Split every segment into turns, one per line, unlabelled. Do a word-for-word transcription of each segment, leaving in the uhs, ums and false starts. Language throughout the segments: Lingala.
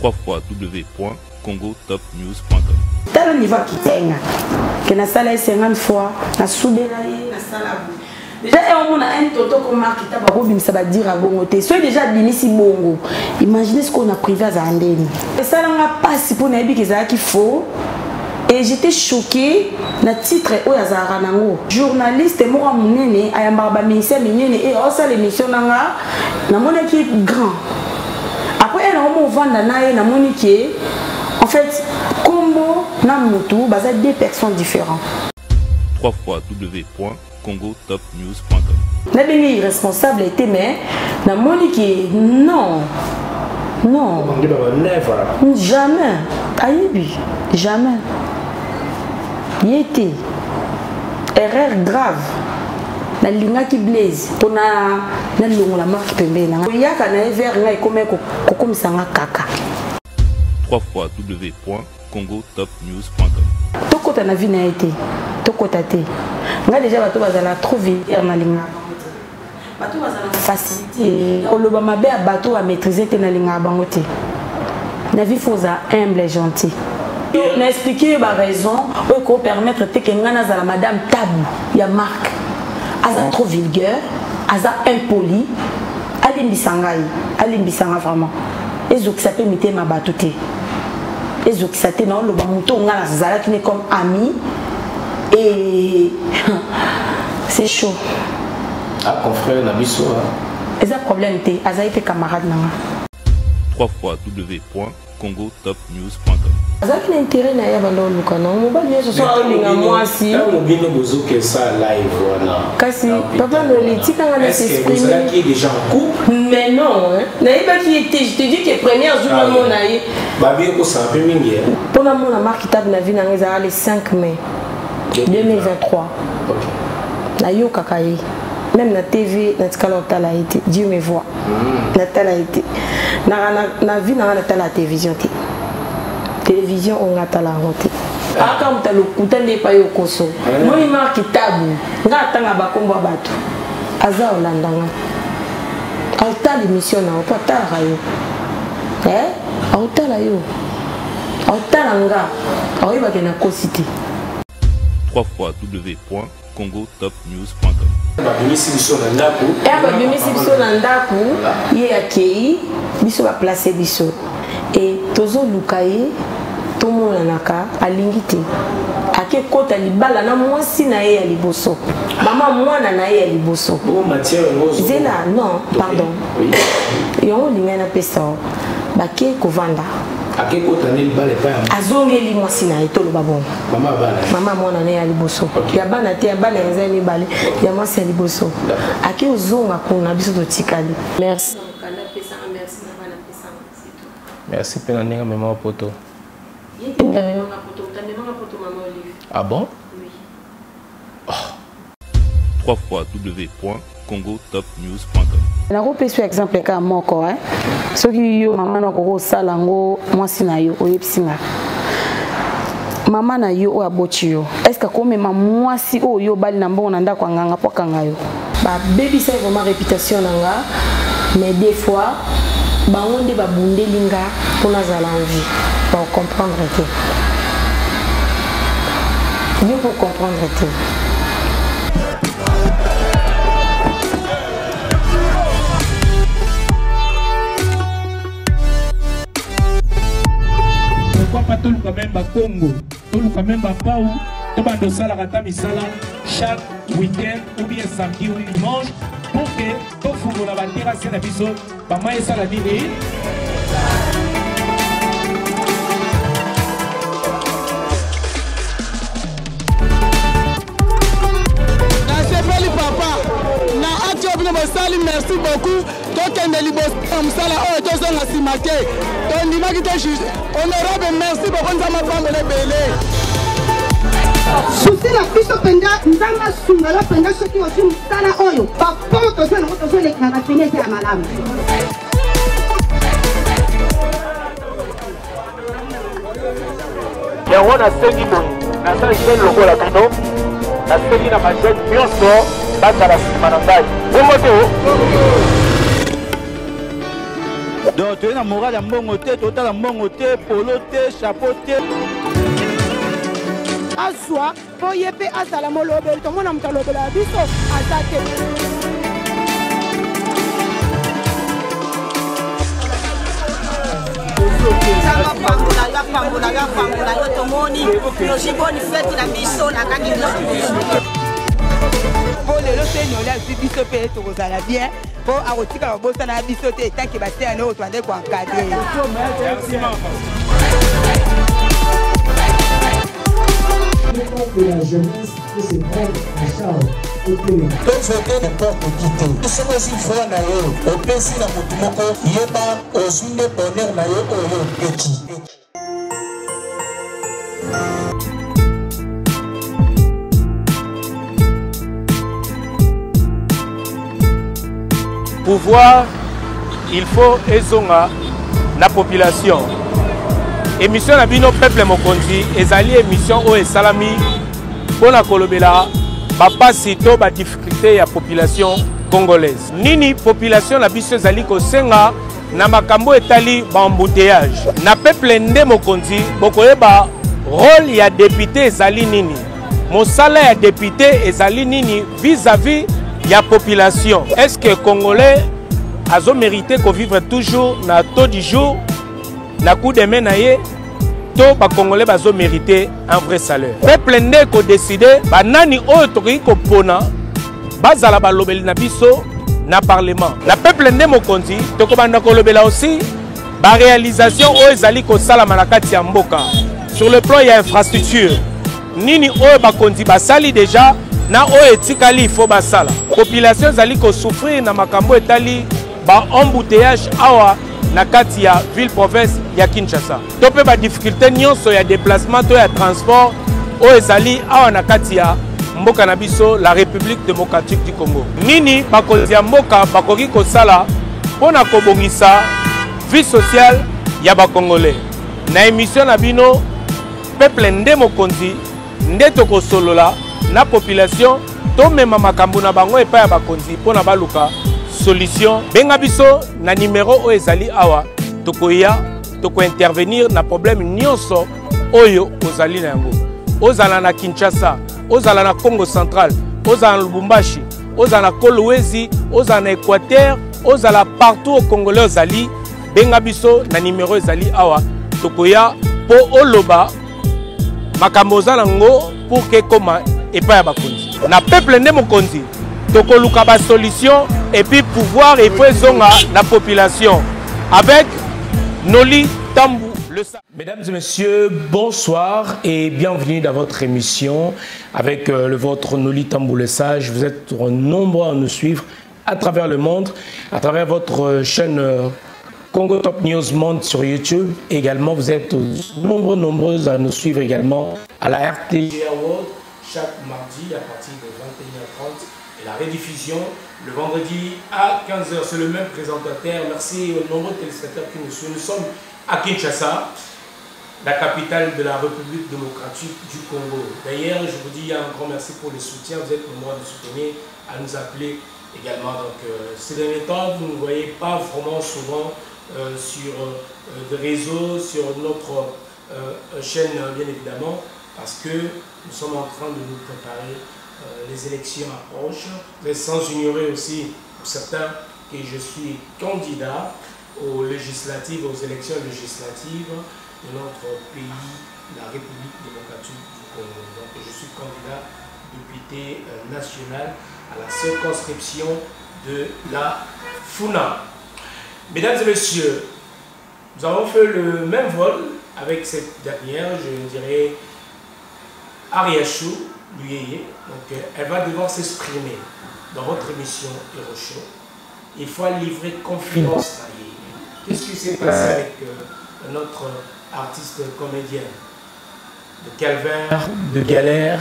w w w point congo top news point com.
Tala niveau qui tenga que na sala cinquante fois na soudela ye na sala déjà on a un toto comme marque ta ba robim ça va dire à bongo te soit déjà binisi bongo. Imaginez ce qu'on a privé à Zandeni et ça n'a pas si pour nabi que ça qui faut. Et j'étais choquée na titre o ya zara nango journaliste mo munene ayamba ba ministère munene et o ça l'émission nanga na mona qui grand après elle on vendre na ye na monique en fait combo na mutu baza deux personnes différentes.
w w w point congo top news point com.
Na bini responsable était mais na monique non non jamais ayebi jamais y était erreur grave la linga qui blaze on a na longo la marque pembe na ya kana vers ngai comme ko comme ça nga kaka.
w w w point congo top news point com.
To kota na vie na été to kota te nga déjà bato bazala trop vite na linga bato bazala facilité o loba mabe a bato a maîtriser te na linga bango te na vie faut za humble et gentil. On a expliqué ma raison pour permettre que la madame tabou, il y a marque, elle est trop vulgaire, elle est impolie, elle est bisangaï, elle est bisanga vraiment. Et je sais que ça ma batouté. Et je sais que non le bamuto on a la zala qui est comme ami et c'est chaud.
Ah confrère na biso.
Et ça problème té, elle a été camarade nanga.
w w w point congo top news point com.
Azaki na intérêt na yaba ndo luka na mobali yeso so alinga mwasi
ta mobino bozo que ça live wana
kasi papa no litika ngana s'exprimer.
Est-ce que vous êtes déjà en couple?
Mais non hein na yeba qui était je te dis que première jour na mona ye
ba bien ko ça peu mingi
pour la mona marque table na vie na ngeza le cinq mai deux mille vingt-trois. OK. Na yo kakayi même na T V na tikala otala été Dieu me voit na tala été na na vie na na tala télévision te télévision on a tala ngote aka mutalo kutande pa yo koso moi marque tabu nga tanga bakombo bato aza olandanga auta l'émission na opa tala yo eh auta la yo auta nga ayiba ke na kosité.
w w w point congo top news point com.
babimisi biso na ndako
e babimisi biso na ndako ye akei biso baplace biso e tozoluka ye tomonanaka alingi te ake kota libala na mwasi na ye ya liboso mama mwana na ye ya liboso zela non pardon yango olingai napesa bake kovanda azongeli mwasi na ye toloba bongo mama mwana na ye ya liboso ya bana te ya bana eza mibale ya mwasi ya liboso ake ozonga kuna biso totikali. Merci.
Merci pena ndenge mema poto. Ah bon?
Oui.
w w w point congo top news point com.
Na ko peso exemple ka moko hein. Soki yo mama na ko sala ngo mwasi na yo oyepsinga. Mama na yo o aboti yo. Est-ce que comme mama mwasi o yo bali na mbongo na ndako nganga po kanga yo. Ba baby c'est vraiment réputation nanga mais des fois ba onde ba bundelinga pour nazala envie pour comprendre que. Mieux pour comprendre que.
Pourquoi pas tout le même à Congo, tout le même à Pau, tout le monde à la misala chaque week-end ou bien samedi ou dimanche pour que tout le monde la terre à la biso, pas mal ça la dîner.
Merci beaucoup. Donc, on est libre comme ça là. Oh, tous on a si marqué. Donc, il m'a dit que je suis honorable. Merci beaucoup. Nous avons fait le belé.
Souci la biso penda, nzanga sunga la penda soki osi msala oyo. Papa tozo na tozo le kana fenêtre ya malamu.
Ya wana sengi mo. Na sa jene logo la kano. Na sengi na majene nyonso. Bata la sima na ngai. Bongo te.
Donc tu es dans moral ya mbongo te, total ya mbongo te, polo te, chapeau te.
Aswa, po yepe asala molobel, to mona mtalobel la biso asake.
Sanga pangola, ya pangola, ya pangola, yo tomoni, no jiboni feti na biso na kangi no.
Po lelo te nyola si biso pe to kozala bien. Po akotika ba bosa na biso te tanki ba te ano to ande ko encadrer.
De la jeunesse qui se prend à charge. Donc voter n'importe qui te. Nous sommes aussi frères na yo. Au pesi na mutu moko yeba ozunde bonheur na yo oyo eki.
Pouvoir, il faut ezonga la population. Émission na bino peuple mokonzi ezali émission o esalami pona kolobela papa sito ba difficulté ya population congolaise. Nini population na biso ezali kosenga na makambo etali ba embouteillage. Na peuple nde mokonzi bokoyeba rôle ya député ezali nini. Mosala ya député ezali nini vis-à-vis ya population. Est-ce que Congolais azo mérité qu'on vivre toujours na taux du jour na coup de main na ye to ba Congolais bazo mérité un vrai salaire. Peuple ndé ko décider ba nani oyo toki ko pona bazala ba lobeli na biso na parlement. Na peuple ndé mokonzi toko banda ko lobela aussi ba réalisation oyo ezali ko sala manakati ya mboka. Sur le plan ya infrastructure nini oyo ba konzi ba sali déjà na oyo etikali faut basala. Population zali ko souffrir na makambo etali ba embouteillage awa na kati ya ville province ya Kinshasa. To pe ba difficulté nyonso ya déplacement to ya transport oyo ezali awa na kati ya mboka na biso la République démocratique du Congo. Nini bakonzi ya mboka bakoki kosala pona kobongisa vie sociale ya ba Congolais. Na émission na bino peuple nde mokonzi nde toko solola na population to mema makambo na bango epa ya bakonzi pona baluka solution. Benga biso na numéro o ezali awa tokoya toko intervenir na problème nyonso oyo ozali na yango. Ozala na Kinshasa, ozala na Congo central, ozala na Lubumbashi, ozala na Kolwezi, ozala na Équateur, ozala partout au Congolais ozali. Benga biso na numéro ezali awa tokoya po oloba makambo ozala ngo pour que koma epa ya bakonzi. Na peuple nde mokonzi tokoluka ba solution et puis pouvoir et faut zonga la population avec Noli Tambou le. Mesdames et messieurs, bonsoir et bienvenue dans votre émission avec euh, le vôtre Noli Tambou le Sage. Vous êtes nombreux à nous suivre à travers le monde, à travers votre chaîne euh, Congo Top News Monde sur YouTube. Également, vous êtes nombreux, nombreuses à nous suivre également à la R T G World chaque mardi à partir de vingt et une heures trente et la rediffusion le vendredi à quinze heures. C'est le même présentateur. Merci aux nombreux téléspectateurs qui nous suivent. Nous sommes à Kinshasa, la capitale de la République démocratique du Congo. D'ailleurs, je vous dis un grand merci pour le soutien. Vous êtes nombreux à nous soutenir, à nous appeler également. Donc, euh, ces derniers temps, vous ne voyez pas vraiment souvent euh, sur euh, des réseaux, sur notre euh, chaîne, bien évidemment, parce que nous sommes en train de nous préparer. Euh, les élections approchent, mais sans ignorer aussi pour certains que je suis candidat aux législatives, aux élections législatives de notre pays, la République démocratique du Congo. Donc je suis candidat député euh, national à la circonscription de la Funa. Mesdames et messieurs, nous avons fait le même vol avec cette dernière, je dirais, Ariachou Luyeye. Donc elle va devoir s'exprimer dans votre émission Hero Show. Il faut livrer confiance à Yeye. Qu'est-ce qui s'est passé avec euh, notre artiste comédienne de calvaire, de galère?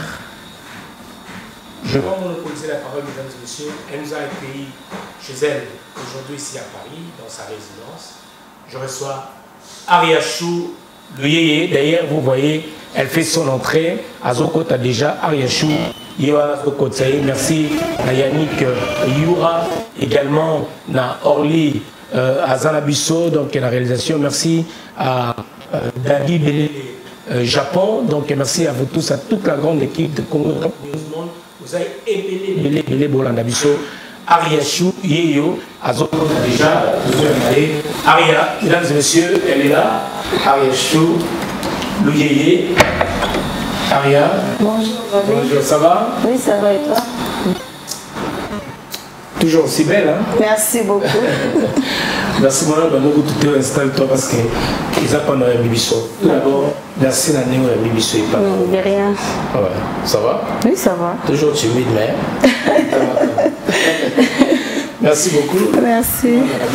Je vais monopoliser la parole, mesdames et messieurs. Elle nous a accueillis chez elle aujourd'hui ici à Paris, dans sa résidence. Je reçois Ariachou Luyeye. D'ailleurs, vous voyez, elle fait son entrée. Azoko a déjà Ariachou. Merci à Yannick Youra, également à Orly
euh, à Zanabiso, donc la réalisation. Merci à euh, David Bélé, euh, Japon. Donc merci à vous tous, à toute la grande équipe de Congo. Vous avez aimé Bélé Bélé Bolanabiso. Aria Chou, Yeyo, Azoko déjà, vous avez Aria, mesdames et messieurs, elle est là. Aria Chou, Louyeye, Aria.
Bonjour,
bonjour, ça va?
Oui, ça va et toi?
Toujours aussi belle, hein?
Merci beaucoup.
Merci, mon ami, nous tout installe-toi parce que ils apprennent à Bibiso. Tout d'abord, merci à nous à Bibiso et pas.
De rien.
Ouais, ça va?
Oui, ça va.
Toujours timide, mais. Merci beaucoup.
Merci.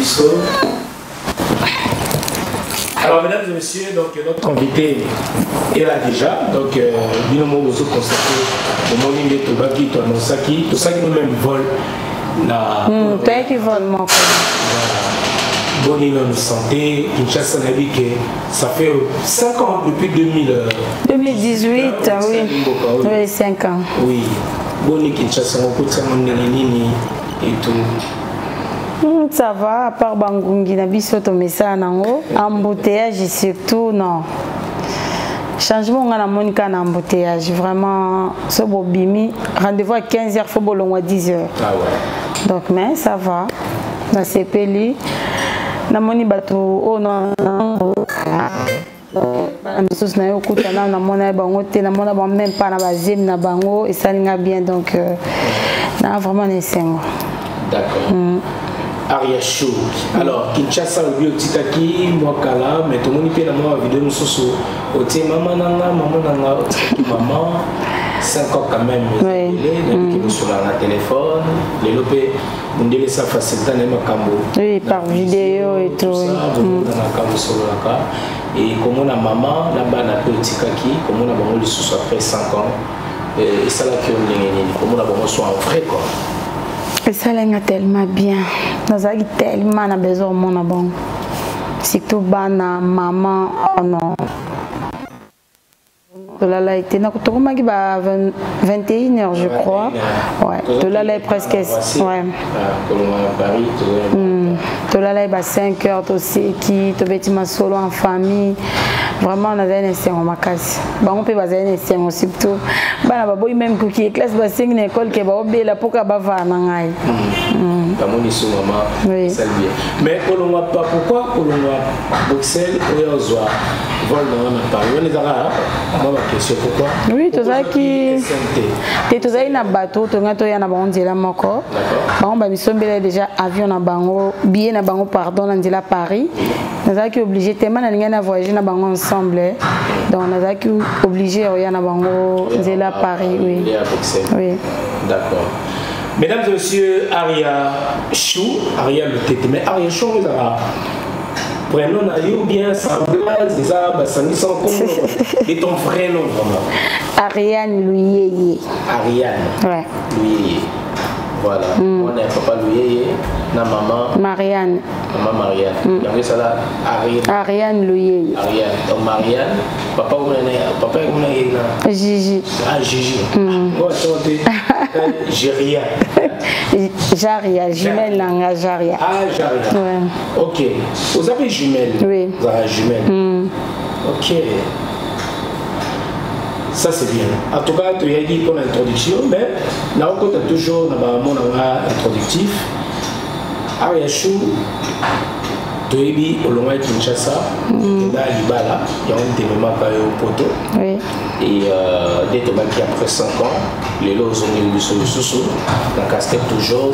Alors, mesdames et messieurs, donc, notre invité est là déjà. Donc, nous avons constaté au moment où nous avons dit que tout ça qui nous-mêmes vole.
Toi qui vole mon frère.
Bon, il nous santé. Kinshasa a dit que ça fait cinq ans depuis deux mille.
deux mille dix-huit, oui. Oui, cinq ans.
Oui. Bon, Kinshasa, on peut et tout.
Mm, ça va, à part Bangungi, Nabiso Tomesa Nango, embouteillage surtout, non. Changement, on a mon cas d'embouteillage, vraiment, ce beau bimi, rendez-vous à quinze heures, il faut bolongo à dix heures.
Ah ouais.
Donc, mais ça va, dans ces pays, na moni bateau, oh non, non. Misusu na yo kutana na mona bango te na mona ba même pas na bazim na bango et ça n'inga bien donc euh, na vraiment nesengo.
D'accord. Mm. Aria Chou. Alors Kinshasa au bio titaki mwakala mais tout le monde peut na moi vidéo mususu oti maman nanga maman nanga oti maman cinq ans quand même. Oui. Les qui sur la téléphone, les lopé ndele ça facilite na makambo. Oui,
par vidéo et tout.
Et comme on a maman, là-bas, on a petit kaki, comme on a bon, les sous après cinq ans, et ça là qui on est, comme on a bon, soit en vrai quoi.
Et ça là, tellement bien. Nous avons tellement besoin de mon bon. Surtout bana, maman, oh non. Là là, était na kutoka magi ba vingt et une heures je crois. Ouais. De là là presque ouais.
Paris.
De là là ba cinq heures aussi qui te bêtis ma solo en famille. Vraiment on avait un essai en ma case. Ba on peut baser un essai surtout. Ba na ba boy même qui classe ba cinq na école que ba obé la poka ba va na ngai.
Comme on dit sur maman. Oui. Mais on ne pas pourquoi on va Bruxelles ou Ozoa. Vol dans Paris. On est là. Question pourquoi?
Oui, tout ça qui et tout ça il na bateau to ngato ya na bango nzela moko bango ba misombela déjà avion na bango billet na bango pardon na nzela Paris naza ki obligé tellement na linga na voyager na bango ensemble donc naza ki obligé ya na bango nzela Paris oui oui
d'accord. Mesdames et messieurs, Aria Chou, Aria le tété mais Aria Chou vous a prénom na yo bien semblable, c'est ça, bah ça n'y sont comme et ton vrai nom vraiment.
Ariane Louyeye.
Ariane.
Ouais.
Louyeye. Voilà. Mm. On est papa Louyeye, na maman.
Marianne.
Maman Marianne. Mm. Donc ça là, Ariane.
Ariane Louyeye.
Ariane. Donc Marianne. Papa où on est, papa où on est là.
Gigi.
Ah Gigi. Mm. Oh attendez. Jéria.
Jaria, jumelle langa Jaria.
Ah Jaria.
Ouais.
Ok. Vous avez jumelle.
Oui.
Vous avez jumelle.
Mm.
Ok. Ça c'est bien. En tout cas, tu as dit pour l'introduction, mais là on compte toujours dans mon introductif. Aria Chou, tu as dit au long de Kinshasa, dans Libala, il y a un déménagement au poteau.
Oui.
Et dès que tu après cinq ans, les lots ont eu du sous-sous, la casquette toujours,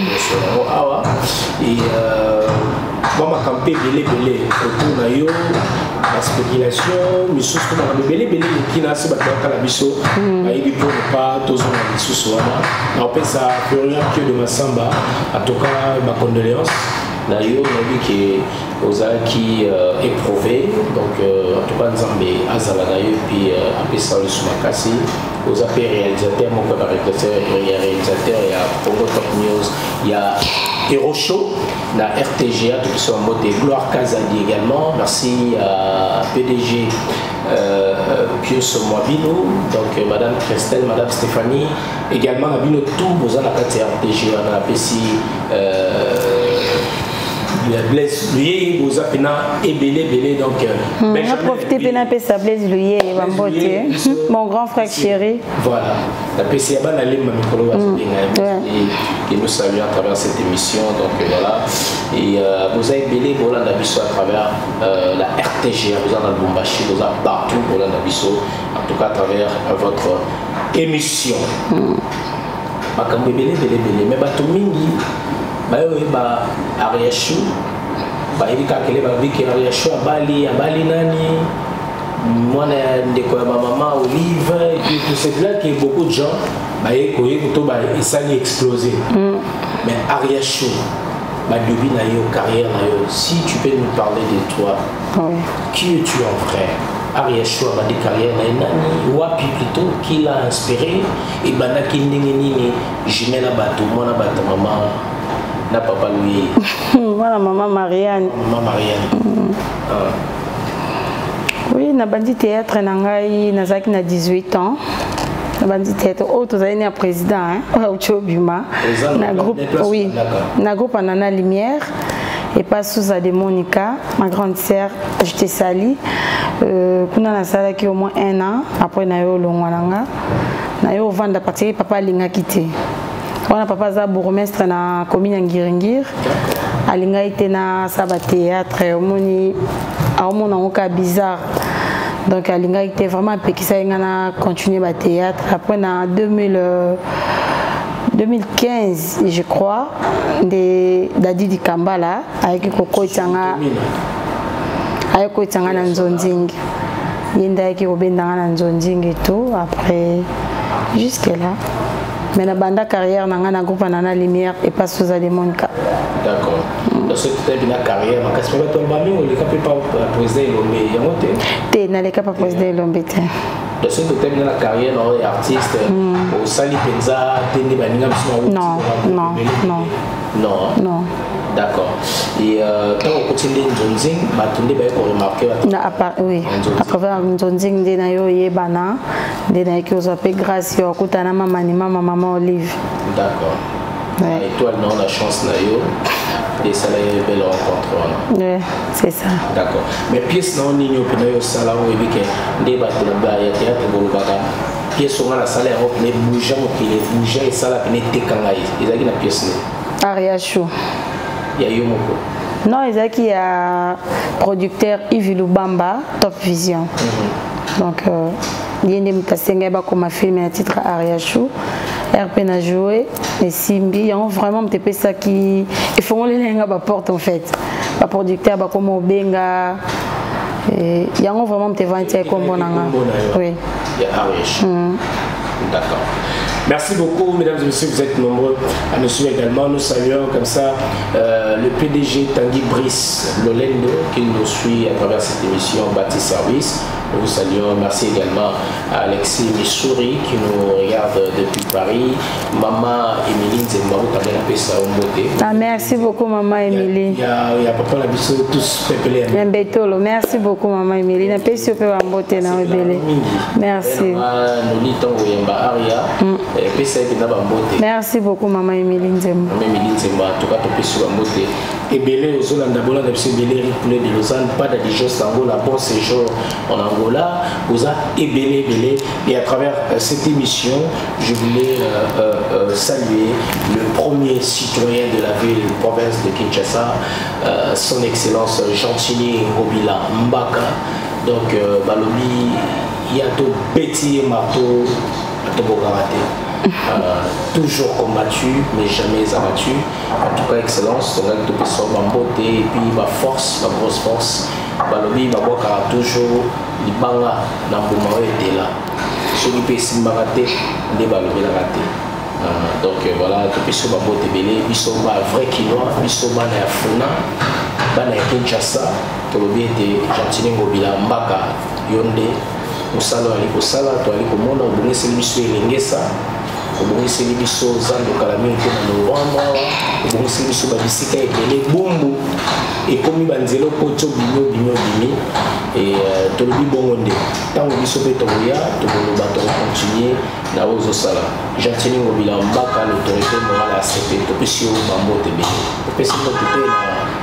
et moi ma campé belé belé autour na yo la spéculation mais surtout na belé belé qui n'a pas de calabiso et pour ne pas tous on a sous on appelle ça plus rien que de ma samba en tout cas ma condoléance na yo na vu que aux qui éprouvé donc en tout cas Nzambe azala na yo puis après ça le sumakasi aux appels réalisateurs mon réalisateur il y a réalisateur il y a Congo Top News il y a Hero Show, la R T G A, tout qui sont en mode Gloire Kazadi également. Merci à P D G euh, Pius Moabino, donc euh, Madame Christelle, Madame Stéphanie, également Abino tout, vous en avez R T G A, on a P C Blaise Luyeye vous avez et belé belé donc
on a profité de na pesa Blaise Luyeye Bambote mon grand frère chéri
voilà la P C A ban aller ma micro et nous saluons à travers cette émission donc voilà et vous avez belé Bola Nabiso à travers la R T G vous en Lubumbashi vous avez partout Bola Nabiso en tout cas à travers votre émission makambo belé belé belé mais bato mingi bayo ba Ariashu ba ibika kele ba biki Ariashu abali abali nani mwana ndeko ya maman Olive et tout c'est là que beaucoup de gens ba yeko yeko to ba isani explosé mais Ariashu ba debi na yo carrière na yo si tu peux nous parler de toi qui es-tu en frère Ariashu a des carrières na nani wapi plutôt qui l'a inspiré et bana ki ndenge nini jimena bato mwana bato maman na papa Louis.
Voilà maman Marianne.
Maman Marianne. Mm. Ah.
Oui, na bandi théâtre nangai nazaki na dix-huit ans. Na bandi théâtre oh tu as né président hein au Chobuma. Na groupe oui. Na groupe Anana Lumière et pas sous à de Monica, ma grande sœur, je te salue. Euh kuna na sala ki au moins un an après na yo longwananga. Na yo vendre partir papa linga quitté. On a papa za bourgmestre na commune Ngiringir alinga été na saba théâtre omoni aomona oka bizarre donc alinga été vraiment pekisa ngana continuer ba théâtre après na deux mille deux mille quinze je crois de Dadi di Kambala avec Koko Tanga avec Koko Tanga na Nzonzing yenda ki obenda na Nzonzing et tout après jusque là. Mais la bande carrière n'a pas groupe Anana Lumière et pas sous à Monica.
D'accord. Donc c'est une carrière. Mais qu'est-ce que tu as fait? Le cap pas président Lombe.
T'es dans le cap président Lombe.
Donc c'est une la carrière non artiste. Au Sali Penza, t'es né baninga
non non non
non
non.
D'accord. Et quand on continue Nzonzing, bah tu n'es pas remarqué.
Oui. À travers Nzonzing, des nayo yebana, des nayo qui ont appelé grâce au kutana maman ni maman maman Olive.
D'accord. Et toi non la chance nayo. Et ça est belle rencontre.
Oui, c'est ça.
D'accord. Mais pièce non ni au pinayo sala ou ebike des bateaux là il y a théâtre bolobaka. Pièce on a la salle Europe mais bouger qui les bouger et ça la pine tekangai. Ils a qui la pièce là.
Ariashu.
Il y a eu Moko.
Non, il y a qui a producteur Yves Lubamba, Top Vision. Mm-hmm. Donc, il y a une personne comme un film à titre Ariashu. R P n'a joué et Simbi, il y a vraiment des personnes qui font les langues à la porte en fait. Les producteurs comme Obenga. Il y a vraiment des ventes comme Bonanga. Oui.
Il y a Ariashu. D'accord. Merci beaucoup, mesdames et messieurs, vous êtes nombreux à nous suivre également. Nous saluons comme ça euh, le P D G Tanguy Brice Lolendo qui nous suit à travers cette émission Bâti Service. Nous vous saluons. Merci également à Alexis Missouri qui nous regarde depuis Paris. Maman Émilie Nzembarou, tu as bien appelé ça au beauté.
Ah, merci beaucoup, Maman Émilie.
Il y a, il y a papa la biso tous peuplés.
Merci beaucoup, Maman Émilie. Na pesi ope wa beauté na obele. Merci.
Nous dit ton Oyemba Aria.
Merci beaucoup, Maman Émilie Nzemba.
Maman Émilie Nzemba, en tout cas, tu peux sur la beauté. Et Belé, aux Zolanda Bola, de Belé, Ripoulé de Lausanne, pas d'addigeance d'Angola, bon séjour en Angola, vous a ébélé, Belé. Et à travers euh, cette émission, je voulais euh, euh, saluer le premier citoyen de la ville, province de Kinshasa, euh, son Excellence Gentini Ngobila Mbaka. Donc, euh, Balobi, Yato Betty Marteau, Atobogaraté. Euh, toujours combattu mais jamais abattu. En tout cas, excellence, on a tout ça en beauté et puis ma force, ma grosse force. Balobi, ma boîte a toujours les banga dans le moment était là. Ceux qui peuvent s'y barater, les balobi la raté. Donc voilà, tout ça ma beauté belé, ils sont pas vrai quinoa, ils sont pas na funa, pas na Kinshasa. Balobi était Gentini Ngobila Mbaka Yonde. Musala ali kosala to ali komona obongisi biso elengesa obongisi biso zando kalami ko na novembre obongisi biso ba bisika ebele bombu ekomi banzelo poto binyo binyo bimi et to lobi bongo nde tango biso pe to ya to boloba to continuer na ozo sala Gentini Ngobila Mbaka l'autorité morale à C P to pesio bambo te be to pesio to pe na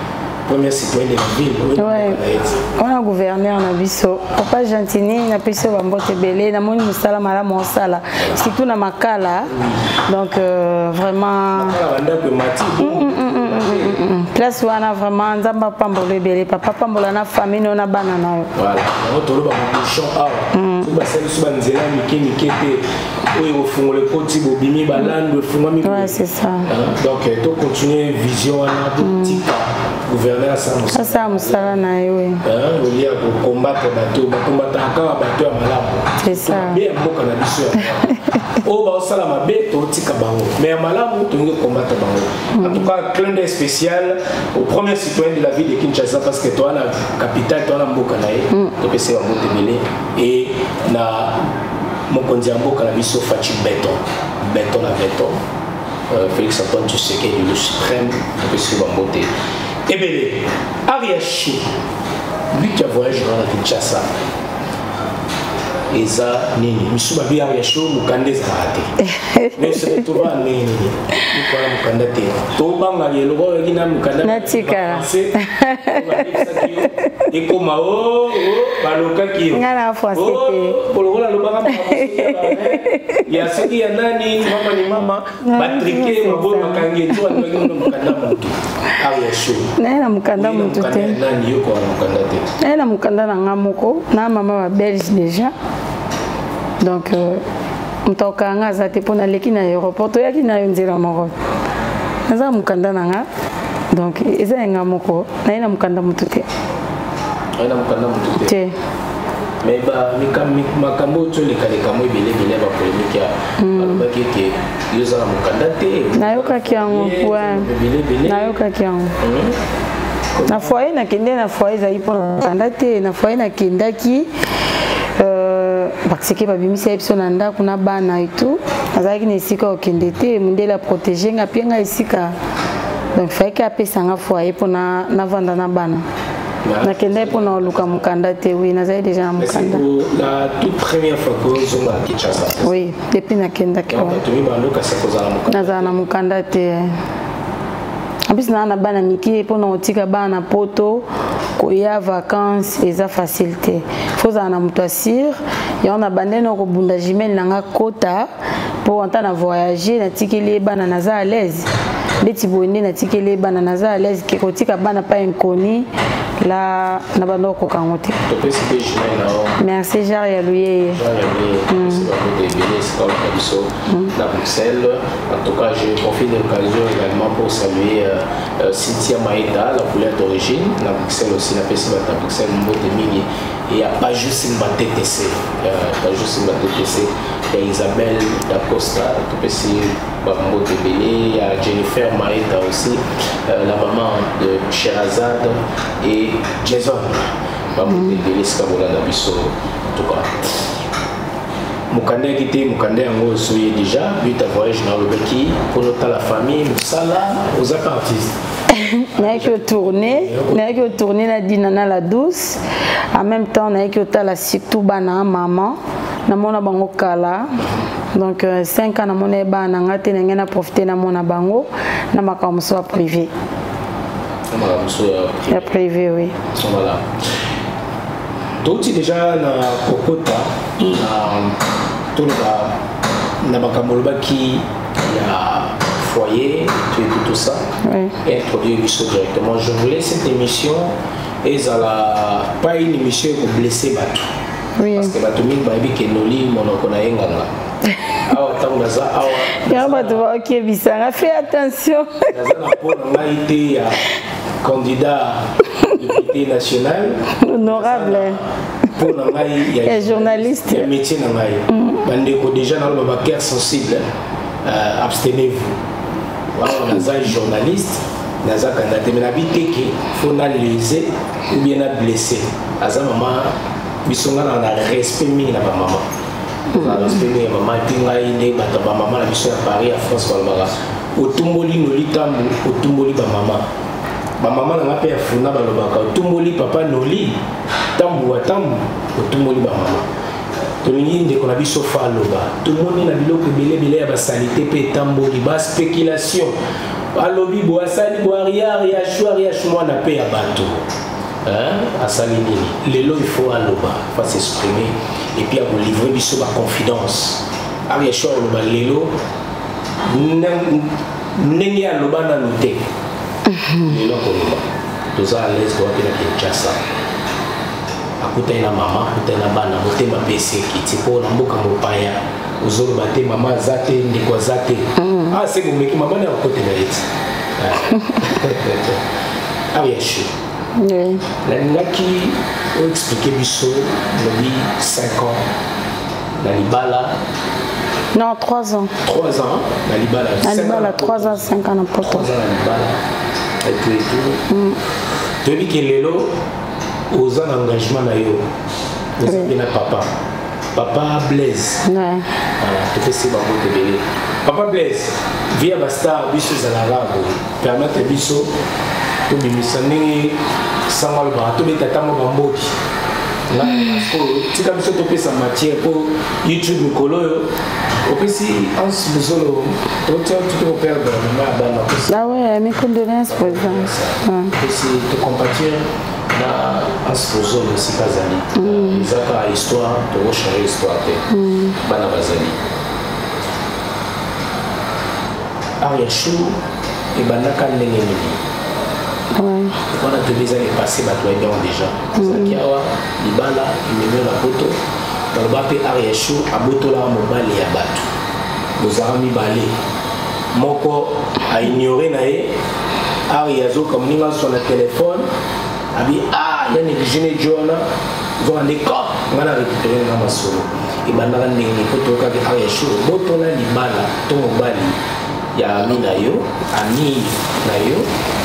premier citoyen de la ville.
Ouais. On a gouverneur na biso. Papa Gentini na biso bambote belé na moni musala mala mosala. Surtout na makala. Donc euh, vraiment makala banda pe mati. Place wana vraiment nzamba pambolo belé papa pambola na famille na bana na yo.
Voilà. On tolo ba bouchon awa. So ba sel so ba nzela mike mike te oyo fungole poti bobimi balando fungwa mi.
Ouais, c'est ça.
Donc to continuer vision wana politique. Gouverneur ça
ça musala na yo oui
hein au lieu de combattre bateau ba combattre encore bateau malamu
c'est ça
bien mboka na biso o ba osala mabe to tika bango mais malamu to ngi combattre bango en tout cas clin d'œil spécial au premier citoyen de la ville de Kinshasa parce que toi la capitale toi la mboka na ye to pese ba motebele et na mokonzi mboka na biso Fachi Béton Béton na Béton euh, Félix Antoine Tshisekedi le suprême to pese ba motebele Ebele, Ariacho, lui qui a voyagé dans la Kinshasa, Eza Nini, Misuba bi Ariacho, Mukande Zahate. Mais c'est tout va Nini, Mukanda Mukandate. Toba Ngari, le roi Gina Mukanda.
Natika.
Et comme oh, Baloka qui est.
Ngala fois
c'était. Pour le rôle, le baram. Il y a ceux qui y a nani, maman ni maman, Patrick, Mabo Makangi, toi, nous Mukanda Mutu. Ariacho.
Na Mukanda Mutu.
Nani yo kwa Mukanda te.
Na Mukanda na ngamoko, na maman belge déjà. Donc mtoka nga zate pona leki na aéroport to yaki na yonzela moko naza mukanda nanga donc eza nga moko na ina mukanda mutute
ina mukanda mutute
te
mais ba mikam makambo to le kale kamo ibele bele ba polémique ya ba keke yoza na mukanda te
na yoka kiango ouais na yoka kiango na foyer na kende na foyer za ipona mukanda te na foyer na kendaki parce que babimisi ebiso na ndako na bana et tout azalaki na esika okende te mondele aprotéger nga mpe nga esika donc fayaki apesanga foyer mpona navanda na bana nakende mpona oluka mokanda te oui nazali déjà na mokanda
la toute première fois que ozonga na Kinshasa
oui depuis nakendaki nazala na mokanda te en plus na na bana miki mpona otika bana poto koya vacances eza facilité faut na moto asir ya on a bandé no kobunda jimel nanga kota pour entendre voyager na tikeli bana naza à l'aise beti bonde na tikeli bana naza à l'aise ke kotika bana pas inconnu la na bando ko kangote merci jar ya luye
à Bruxelles. En tout cas, je profite de l'occasion également pour saluer euh, Cynthia Maïda, la couleur d'origine, à Bruxelles aussi, la P C à Bruxelles, Mbotemigi, et il n'y a pas juste une T T C, pas juste une T T C, il y a Isabelle Dacosta, P C Mbotemigi, il y a Jennifer Maïda aussi, euh, la maman de Sherazade et Jason, Mbotemigi, Skabola Dabiso, en tout cas. Mukande qui était Mukande en gros soyez déjà but à voyage dans le Beki pour noter la famille Moussala aux artistes.
N'a que tourner, n'a que tourner la dinana la douce. En même temps n'a que la surtout bana maman. Na mona bango kala. Donc cinq ans na mona bana ngate na ngena profiter na mona bango na makamso privé.
Makamso
privé. Privé oui.
Voilà. Donc déjà na Kokota na tout na bakamoloba qui a foyer tout et tout ça oui. Et introduire directement. Je voulais cette émission et ça la pas une émission pour blesser Batou.
Oui.
Parce que Batou mine baby kenoli monoko na enganga. Awa tanga za awa.
Ya Batou OK bisanga fais attention.
Naza na po na été ya candidat député national
honorable
pour il y a
journaliste
il y a métier na ngai bandeko déjà dans le cœur sensible euh, abstenez-vous voilà naza journaliste naza candidat mais habité que faut na léser ou bien na blessé aza maman bisonga na respect mingi na ba maman na respect mingi maman tinga ine bata ba maman na biso à Paris à France balmara otumboli no litambu otumboli ba maman ba maman na pe afuna balobaka otumboli papa noli tambu atambu otumboli ba maman tolingi ndeko na biso fa loba tomoni na biloko ebele ebele ya basalite pe etamboli ba spéculation alobi bo asali bo aria aria chou aria chou moi na paix à bateau hein asali nini lelo il faut aloba faut s'exprimer et puis à vous livrer biso ba confidence aria chou aloba lelo ndenge aloba na noté lelo ko loba toza à l'aise kwa pena Kinshasa akutai na mama akutai na bana motema pese kiti po na mboka mopaya uzolo bate mama zate ndiko zate ah c'est comme que maman est à côté de elle ah bien sûr la naki a expliqué biso le cinq ans la libala
non trois ans
trois ans la libala
la libala trois ans cinq ans n'importe
trois ans la libala et tout et tout tu dis que lelo aux un engagement na yo vous avez na papa papa Blaise
ouais
voilà tu fais c'est bon te belé papa Blaise via basta biso zalarago permettre biso to bimisani sangal ba to betata mo bamboki là parce que tu as biso to pesa matière pour YouTube mikolo yo opesi ans bezolo to to to perdre na bana
ah ouais mes condoléances pour exemple
aussi te compatir na aspozo aussi kazali izaka histoire to changer histoire te bana bazali Ariachou et banaka ndenge nini ouais on a deux années passées ba toi bien déjà zakiawa libala imeme la poto dans ba pe Ariachou aboto la mobali ya batu bozarami balé moko a ignoré nae Ariazo comme ninga sur le téléphone abi ah il y a négligé Joana dans les corps on a récupéré na masolo et bandaka ndenge poto ka ke Ariachou boto la libala to mobali ya ami na yo ami na yo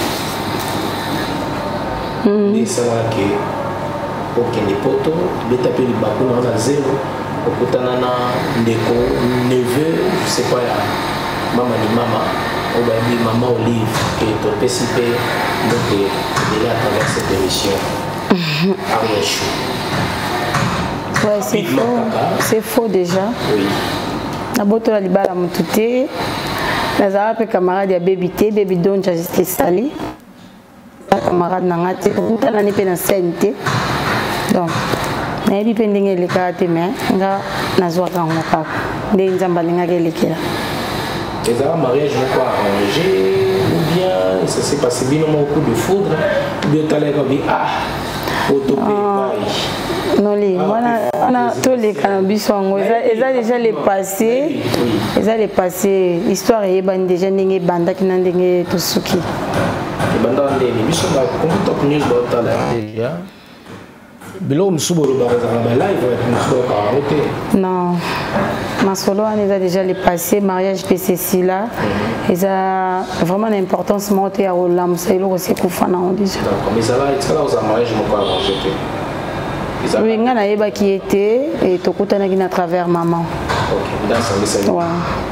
et ça va que okende poto beta pe libaku na zéro okutana na ndeko neveu c'est quoi ya mama ni mama on va dire maman Olive qui est au P C P donc il est à travers cette émission Ariachou
ouais c'est faux c'est faux déjà
oui
na boto la libala mutute nazara pe camarade ya baby te baby don juste sali camarade nanga te kutana ni pe na sente donc na bi pe ndenge le kate mais nga nazwa kango kaka nde nzamba linga ke lekela
les mariage n'ont pas arrangé ou bien ça s'est passé bien au coup de foudre ou bien t'allais comme ah autopé
non les voilà on a tous les cannabis sont ils déjà les passé ils ont les passé histoire et ban déjà n'engé banda qui n'engé tout ce qui
banda n'engé biso ba computer news ba tala déjà bilo msuboro ba za ba live msuboro ka roté
non ma solo on a déjà les passé mariage P C C là ils a vraiment une importance montée à Rolam c'est le aussi kufana on dit
d'accord mais ça va être là aux mariage mon pas arrangé.
Oui, nga na yeba qui était et tokutana ki na travers maman.
OK, dans ça message.
Ouais.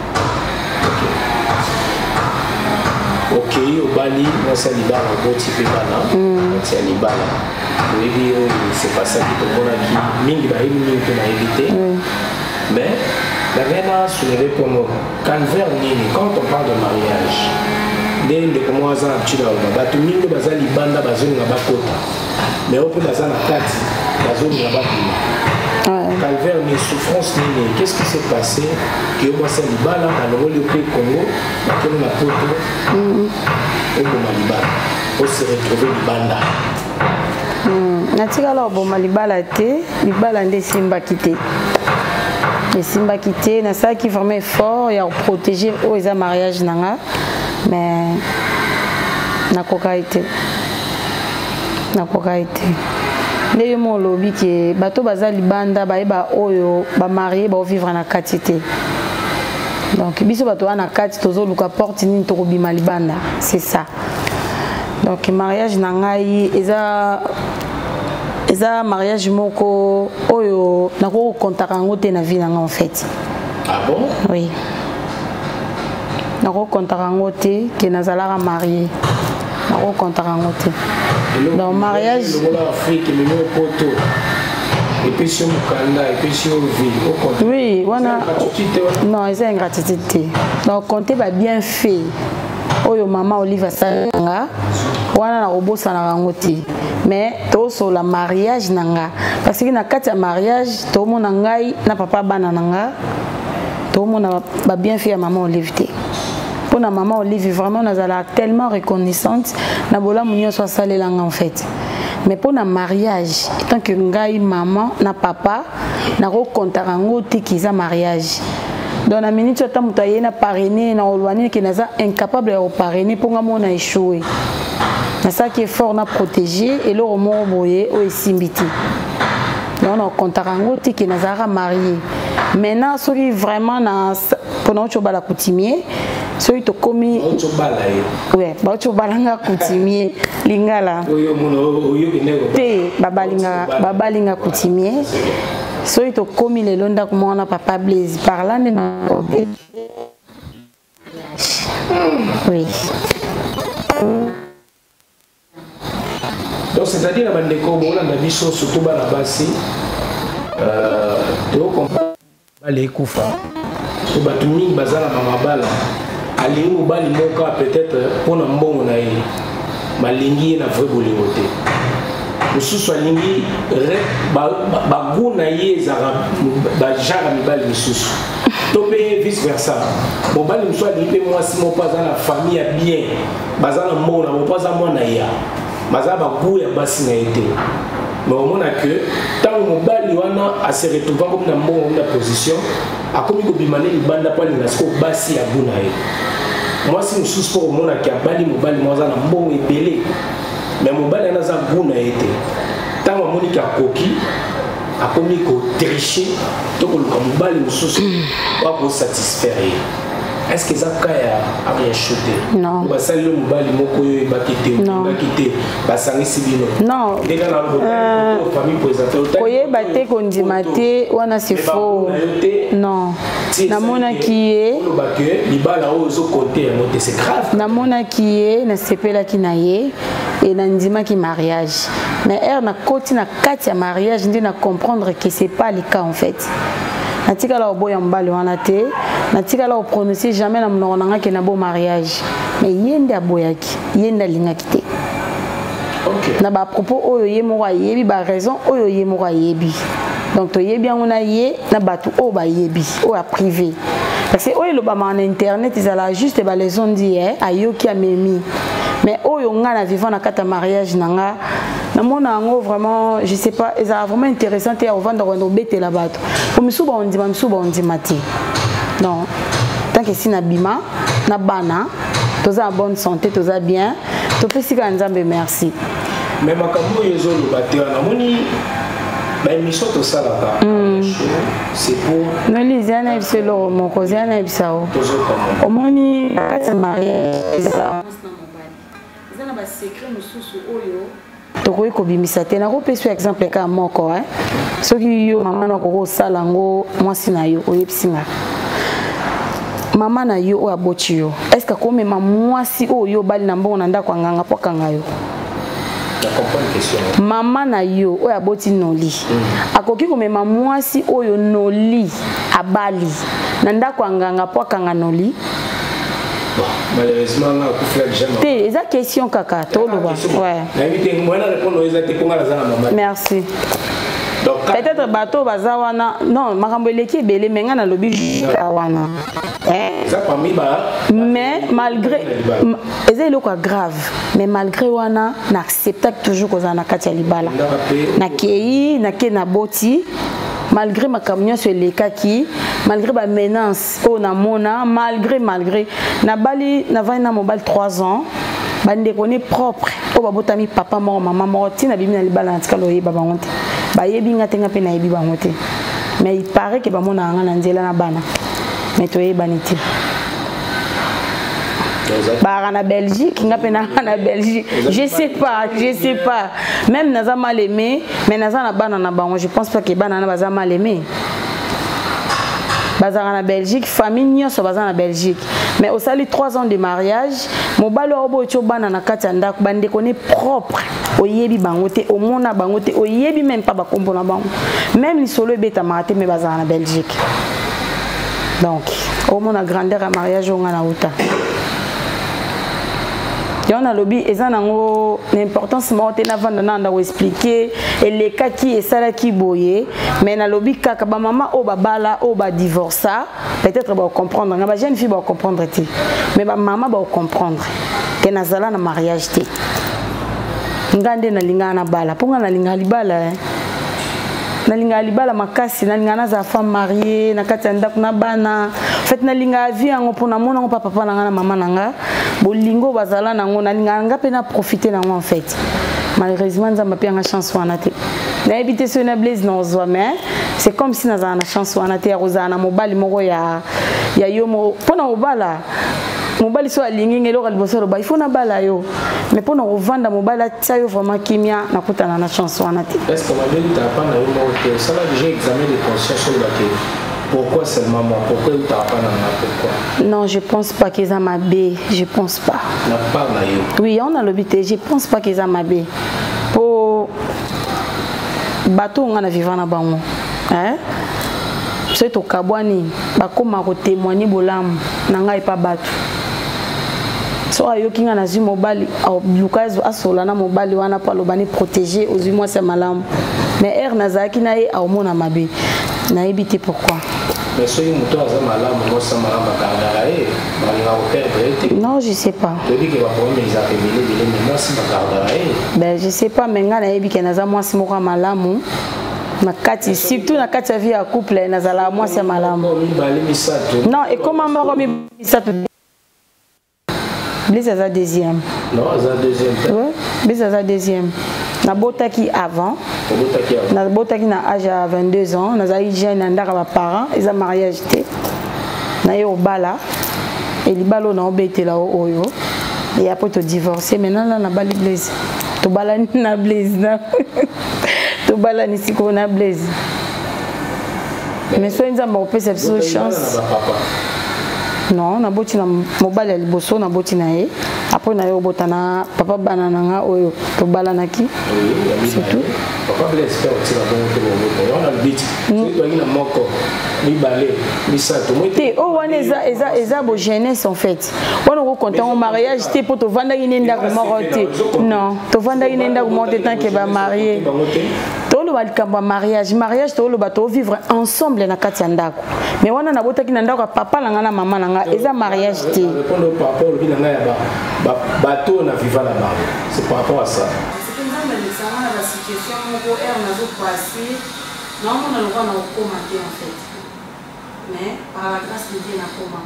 OK. OK, au Bali, moi c'est libala, au type bana. C'est libala. Oui, oui, c'est pas ça qui te bonne qui mingi ba mingi to na éviter. Mais la veine soulevé pour moi calvaire nini quand on parle de mariage. Dès que comment ça tu là ba tu mingi baza libanda bazoni na bakota. Mais au plus baza na kati la zone là-bas. Calvaire, mais souffrance, qu'est-ce qui s'est passé? Que moi, c'est Libala, dans le rôle du Congo, dans le Poto, au Bomaliba, on s'est retrouvé Libanda.
Natika alors Bomaliba, été, Libala, des Simba quitté. Les Simba quitté, na ça qui formait fort, et à protéger aux mariages nanga, mais na coca été. Na coca été. Les mon lobby qui bateau baza libanda ba ba oyo ba marié ba vivre na katité donc biso bato na kati tozo luka porte ni to bima libanda c'est ça donc mariage na ngai eza eza mariage moko oyo na ko contacter ngote na vie na nga en fait
ah bon
oui na ko contacter ngote que nazala marié na ko contacter ngote dans le mariage,
et puis sur Mukanda, et puis sur Ville.
Oui, voilà. Non, c'est ingratitude. Donc, compter va bien fait. oyo mama Olive asalanga wana na robosa na rangote mais to so la mariage nanga parce que na kati ya mariage to mona ngai na papa bana nanga to mona ba bien fait ya maman Olive te pour na maman Olive vraiment nazala tellement reconnaissante na bola munyo so salelanga en fait mais pour na mariage tant que ngai maman na papa na ko kontaka ngoti kiza mariage dans la minute tu muta yena parrainer na olwani ki naza incapable de parrainer pour nga mona échouer na ça qui est fort na protéger et le romo boye o esimbiti donc on kontaka ngoti ki naza marié maintenant celui vraiment na pendant tu bala coutumier celui to komi
tu bala
ouais ba tu balanga coutumier lingala
oyo mono oyo kinego
te babalinga babalinga coutumier celui to komi le londa ko mona papa Blaise parlant de oui
donc c'est-à-dire la bande ko bola na biso surtout bana basi euh to comprendre bale kufa to batumi bazala mama bala alingi mobali moka peut-être mpona mbongo na ye malingi ye na vrai bolingo te mosusu alingi bagu na ye ezaka bajara mibali misusu to mpe vice versa mobali mosusu alingi mpe mwasi moko aza na famille ya bien baza na mbongo na moko aza mwana ya baza bagu ya basi na ye te mais omona ke ntango mobali wana ase retrouva komi na mbongo komi na position akomi kobimane libanda mpo alinga siko basi ya gu na ye mwasi mosusu mpo komonaki abali mobali mo aza na mbongo ebele mais mobali wana aza gu na ye te ntango amoniki akoki akomi kotriche to koluka mobali mosusu akosatisfaire ye est-ce que ça kaya a chuté?
Non.
Bah ça le mobali moko yo bakité bakité basangi sibino.
Non.
Déjà dans le famille présentateur.
Koye baté kondimate wana c'est faux. Non. Namona qui est
libala ozo côté monter c'est grave.
Namona qui est na sepela ki na ye et na ndima ki mariage. Mais er na koti na kati ya mariage ndi na comprendre que c'est pas le cas en fait. Natika la oboya mbali wana te natika la prononcer jamais na mnonanga ke na beau mariage mais yende aboyaki yende lingaki te OK na ba propos oyo ye mo yebi ba raison oyo ye mo yebi donc to yebi ngona ye na batu o ba yebi o a privé parce que oyo lo ba en internet ils ala juste ba les on dit eh ayoki amemi mais oyo nga na vivant na kata mariage nanga na mona ngo vraiment je sais pas ils a vraiment intéressant et au vendre on bête la bato pour me souba on dit me souba on dit mati non tant que si na bima na bana toza en bonne santé toza bien to pesi ka nzambe merci
mais makambo yezo lo baté na moni ba émission to sala ka c'est pour
non les ana ibselo mon cousin ana ibsao au moni kata mariage ça na ba secret mususu oyo tokoki kobimisa te nakopesa exemple ka moko hein soki yo mama na koko sala ngo mwasi na yo oyebisinga mama na yo o aboti yo est-ce que comme mwasi oyo bali na mbongo na ndako nganga po kanga yo mama na yo o aboti noli akoki komema mwasi oyo noli abali na ndako nganga po kanga noli
malheureusement na kufla jamais
te eza question kaka to loba ouais
na invité moi na répondre eza te konga za na mama
merci donc peut-être bateau bazawana non makambo eleki belé menga na lobi wana
eh ça parmi ba
mais malgré eza eloko grave mais malgré wana na accepter toujours ko za na kati ya libala na kei na ke na boti malgré ma camion sur les kaki malgré ma menace oh na mona malgré malgré na bali na vingt na mobile trois ans bande connaît propre oh babotami papa mort maman mort tina bimi na libala na tikalo yeba bangote ba yebi ngate ngape na yebi bangote mais il paraît que ba mona nga na nzela na bana mais to yeba niti Bah, en Belgique, en Belgique, je sais pas, je sais pas. Même Naza mal aimé, mais Naza na banana bango, je pense pas que banana baza mal aimé. Bazar en Belgique, famille n'y so bazar en Belgique. Mais au sali trois ans de mariage, mon balo obo cho banana katanda bande connaît propre. O yebi bangote, o mona bangote, o yebi même pas ba kombo na bango. Même les solo beta maraté mais bazar en Belgique. Donc, au mona grandeur à mariage on a uta. on a lobby et ça nango l'importance moi on a vendre nanda ou expliquer et les cas qui est ça là qui boyer mais na lobby kaka ba maman o ba bala o ba divorça peut-être ba comprendre nga ba jeune fille ba comprendre ti mais ba maman ba comprendre que nazala na mariage ti ngande na linga na bala ponga na linga libala hein na linga libala makasi na linga na za femme mariée na kati ndako na bana fait na linga vie ngo pona mona ngo papa na nga na mama nanga bolingo bazala nango na linga nga pe na profiter nango en fait malheureusement nzamba pe nga chance wana te na éviter ce na blaze non zo mais c'est comme si na za na chance wana te roza na mobali moko ya ya yo mo pona obala mobali so alingi ngelo ka liboso ba il faut na bala yo mais pour nous vendre mobile ça yo vraiment kimia na kutana na chance wana te
est-ce que madame tu as pas na yo mo ça va déjà examen de conscience sur la pourquoi seulement moi pourquoi tu as pas na pourquoi
non je pense pas qu'ils ont mabé je pense pas
na pas na yo
oui on a l'obité je pense pas qu'ils ont mabé pour bateau on a vivant na bango hein c'est au kabwani ba koma ko témoigner bolam na ngai pa bateau so ayoki nga nazi mobali lukazo asolana mobali wana pa lobani protéger ozui moi c'est malam mais er nazaki na ye aomona mabe na ebité pourquoi
mais soki muto aza malam moi ça malam bakardara e balinga ko perdre
non je sais pas
to dike ba problème ils appellent bile bile mais moi si bakardara e
ben je sais pas mais nga na ebi ke naza moi si moko malamu na kati surtout na kati ya vie ya couple nazala moi c'est malam non et comment moko mi ça Blaise à la deuxième.
Non, à la deuxième.
Oui, Blaise à la deuxième. Na botaki avant. Na botaki na âge à vingt-deux ans. Na zaï jeune andaka ba parents. Ils ont mariage té. Na yo bala. Et li balo na obété là oyo. Et après tu divorcé. Maintenant là na bali Blaise. Tu bala ni na Blaise na. Tu bala ni siko na Blaise. Mais soit ils ont pas cette chance. Non, na boti na mobile liboso na boti na ye. Après na yo botana papa banana nga oyo to balanaki.
Oui, c'est tout. Papa Blaise fait aussi la bonne que vous on a le beat. C'est toi qui na moko. Ni balé, ni ça tout.
Té o wana eza eza eza bo jeunesse en fait. On on content au mariage té pour to vanda inenda ko moroté. Non, to vanda inenda ko monter tant que ba marié. To lo ba kamba mariage, mariage to lo ba to vivre ensemble na kati ndako. Mais wana na botaki na ndako papa langa na mama langa eza mariage té.
Répondre au papa le bina na ba bateau na vivant là-bas. C'est par rapport à ça.
C'est comme ça mais ça na la situation moko er na zo passer. Non, on a le droit na commenter en fait. Mais par la grâce de Dieu na koma.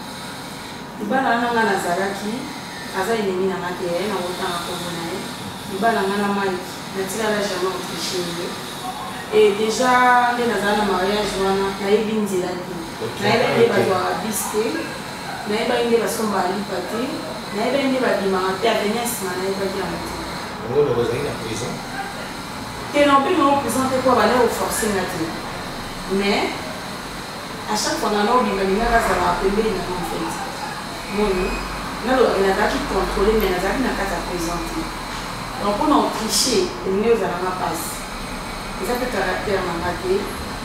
Ibala nanga na zaraki aza inemi na mate na wota na komona ye. Ibala ngana mai na tira la jamais tricher. Et déjà les nazana mariage wana na yebinzi la ki. Na yebinde ba zo abiste. Na yebinde ba somba alipate. Na yebinde ba dimante avenir sima na yeba diamante.
On va rejoindre la prison.
Que non plus non présenter quoi va aller au forcer na ti. Mais à chaque fois, on a un bimbalina là, ça va appeler une en fait. Mon on a le qui contrôler, mais on a n'a qu'à présenter. Donc, on a triché, et nous allons en passer. Et ça fait caractère dans la tête.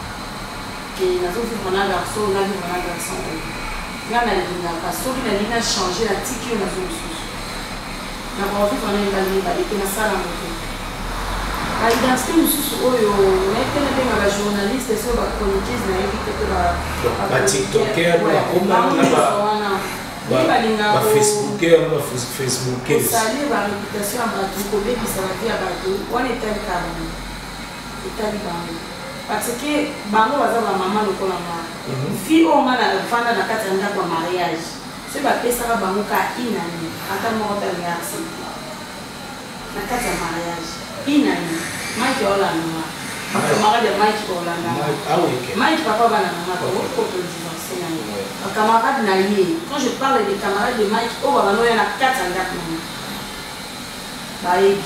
Et nous avons vu qu'on a garçon, on a vu qu'on a garçon. Là, on a dit qu'on a garçon, on a dit qu'on a changé la tique, on a vu aussi. On a vu qu'on a évalué, on a dit qu'on a ça dans le tête. La identité mususu oyo naitena pe ngaba journaliste so ba chroniqueuse na éviter que ba
ba tiktoker ba koma na ba ba facebooker ba facebooker
sali ba réputation ba tu ko be bisa ba dia ba tu wana etali ka ba etali ba parce que bango baza ba mama lokola ma fi o ngana fanda na kati ya ndako mariage so ba pesa ba bango ka inani ata mo ta merci na kati ya mariage inani Mike Olanda camarade Mike Olanda Mike papa bana na ko ko to divorcer na ni camarade na ye quand je parle des camarades de Mike o bana no ya na kata ndako na baebi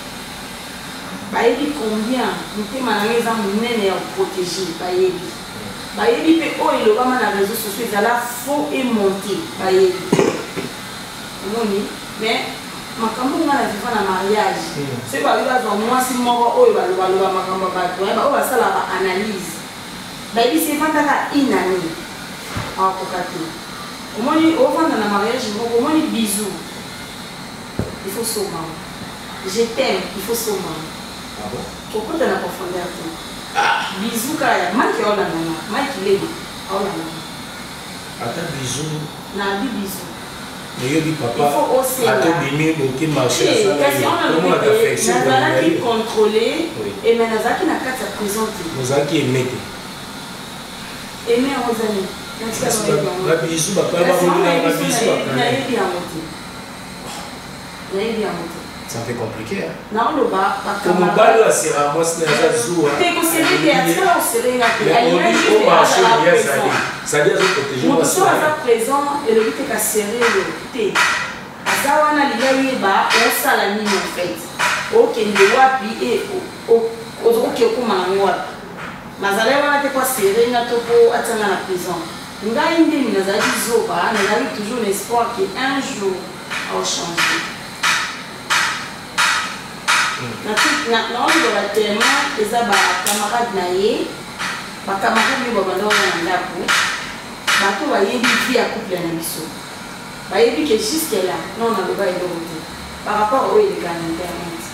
baebi combien mutema na ngeza munene ya protéger baebi baebi pe o ilo ba na réseaux sociaux ezala faux et monté baebi moni mais makambo ngana vivant na mariage c'est pas lui va moi si moko oyo ba loba loba makambo ba to ba o ba sala ba analyse ba bi c'est fanta ka inani a ko kati omoni o fanta na mariage moko omoni bisou faut sauver. Je t'aime, il faut sauver.
Ah bon?
Pourquoi tu as la profondeur? Bisous, Kaya. Mike, il y a la maman. Mike, il est là.
Attends, bisous.
Non, bisous.
Mais il dit papa,
il faut aussi
attends, bimé, qui marche à ça.
Comment on a fait? Nazala qui contrôlait et mais Nazala qui n'a qu'à se présenter.
Nazala qui aimait.
Aimé aux amis.
La bisou, papa, va revenir la bisou.
Il y a eu bien monté. Il y a eu bien monté.
C'est un peu compliqué.
Non, le bas,
comme le bas, là, c'est à moi, c'est un zoo.
T'es conseillé de faire ça, c'est rien.
Mais on dit au marché, il y a ça. Ça veut dire que protéger
moi. Si on est présent, et le but est qu'à serrer le thé. À ça, on a les gars, on salamine en fait. Ok, il y a et au truc qui est comme un noir. Mais ça, on a été pas serré, on a été pour atteindre la prison. Nous avons une demi, nous avons dit Zoba, nous avons toujours l'espoir qu'un jour, on va changer. Maintenant, on va tellement les camarades naïe, ma camarade lui va dans la peau, bateau va y vie à couple à l'émission. Va y que jusque là, non, on n'a pas été par rapport au il est à internet.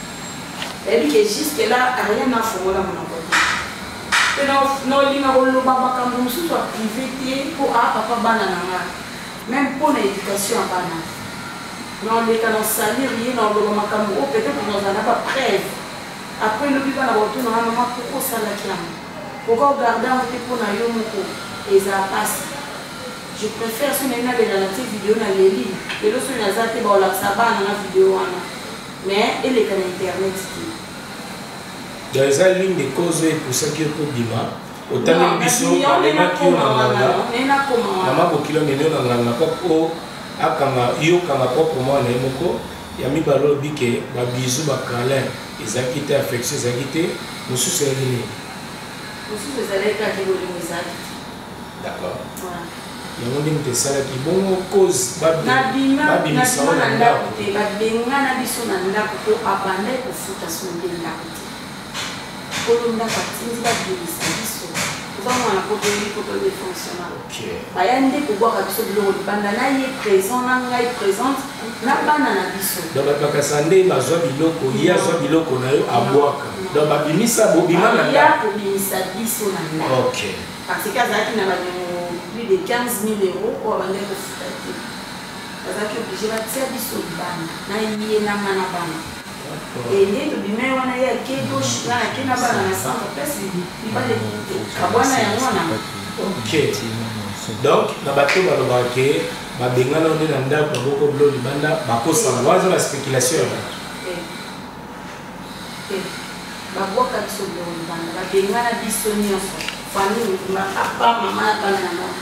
Et que jusque là, rien n'a fait mon côté. Et non, il y a un baba comme nous soit privé pour ah papa banana, même pour l'éducation à banane. Non, les canons salir, non, le macambo, peut-être que nous n'avons pas preuve. Après, nous vivons à retour, nous avons beaucoup de salaire. Pourquoi regarder un petit peu dans Yomoko et ça passe? Je préfère si on a des vidéos dans les livres. Et là, si on a des vidéos dans la vidéo, mais elle est sur Internet.
Dans les lignes de cause pour ce qui est pour Dima, autant de bisous, les gens qui ont un maman pour qui l'on est dans la coque. Akanga yo kanga proprement na moko ya mi balo bike ba bisou ba câlin ezakité affection ezakité musu serine
musu ezalé ka ki boli mizaki
d'accord voilà ya ngoni mte sala ki bon cause ba
na bima na bima na ndako te ba benga na biso na ndako ko abande ko futa so ndako te ko ndako tinzi ba bilisa biso on a proposé une photo de fonctionnaire. Il y a des pouvoirs absolument bandana est présent, nanga est présente, na banana biso.
Donc la bakasande bazwa biloko, ya zwa biloko na yo abwaka. Donc ba bimisa bobima na.
Ya ko bimisa biso na na.
OK.
Parce que ça qui n'a pas plus de quinze mille euros au bande ko futate. Parce que obligé va tirer biso bana, na yé na mana bana. Et les deux bimé wana ya ke gauche là ke na bana na centre place il va les kabwana ya wana.
OK. Donc na bato ba lobake ba bengana on na ndako boko blo libanda ba ko sa wazo la spéculation.
Eh. Eh. Ba boka biso blo libanda ba bengana biso nyonso. Famille ma papa maman bana na mama.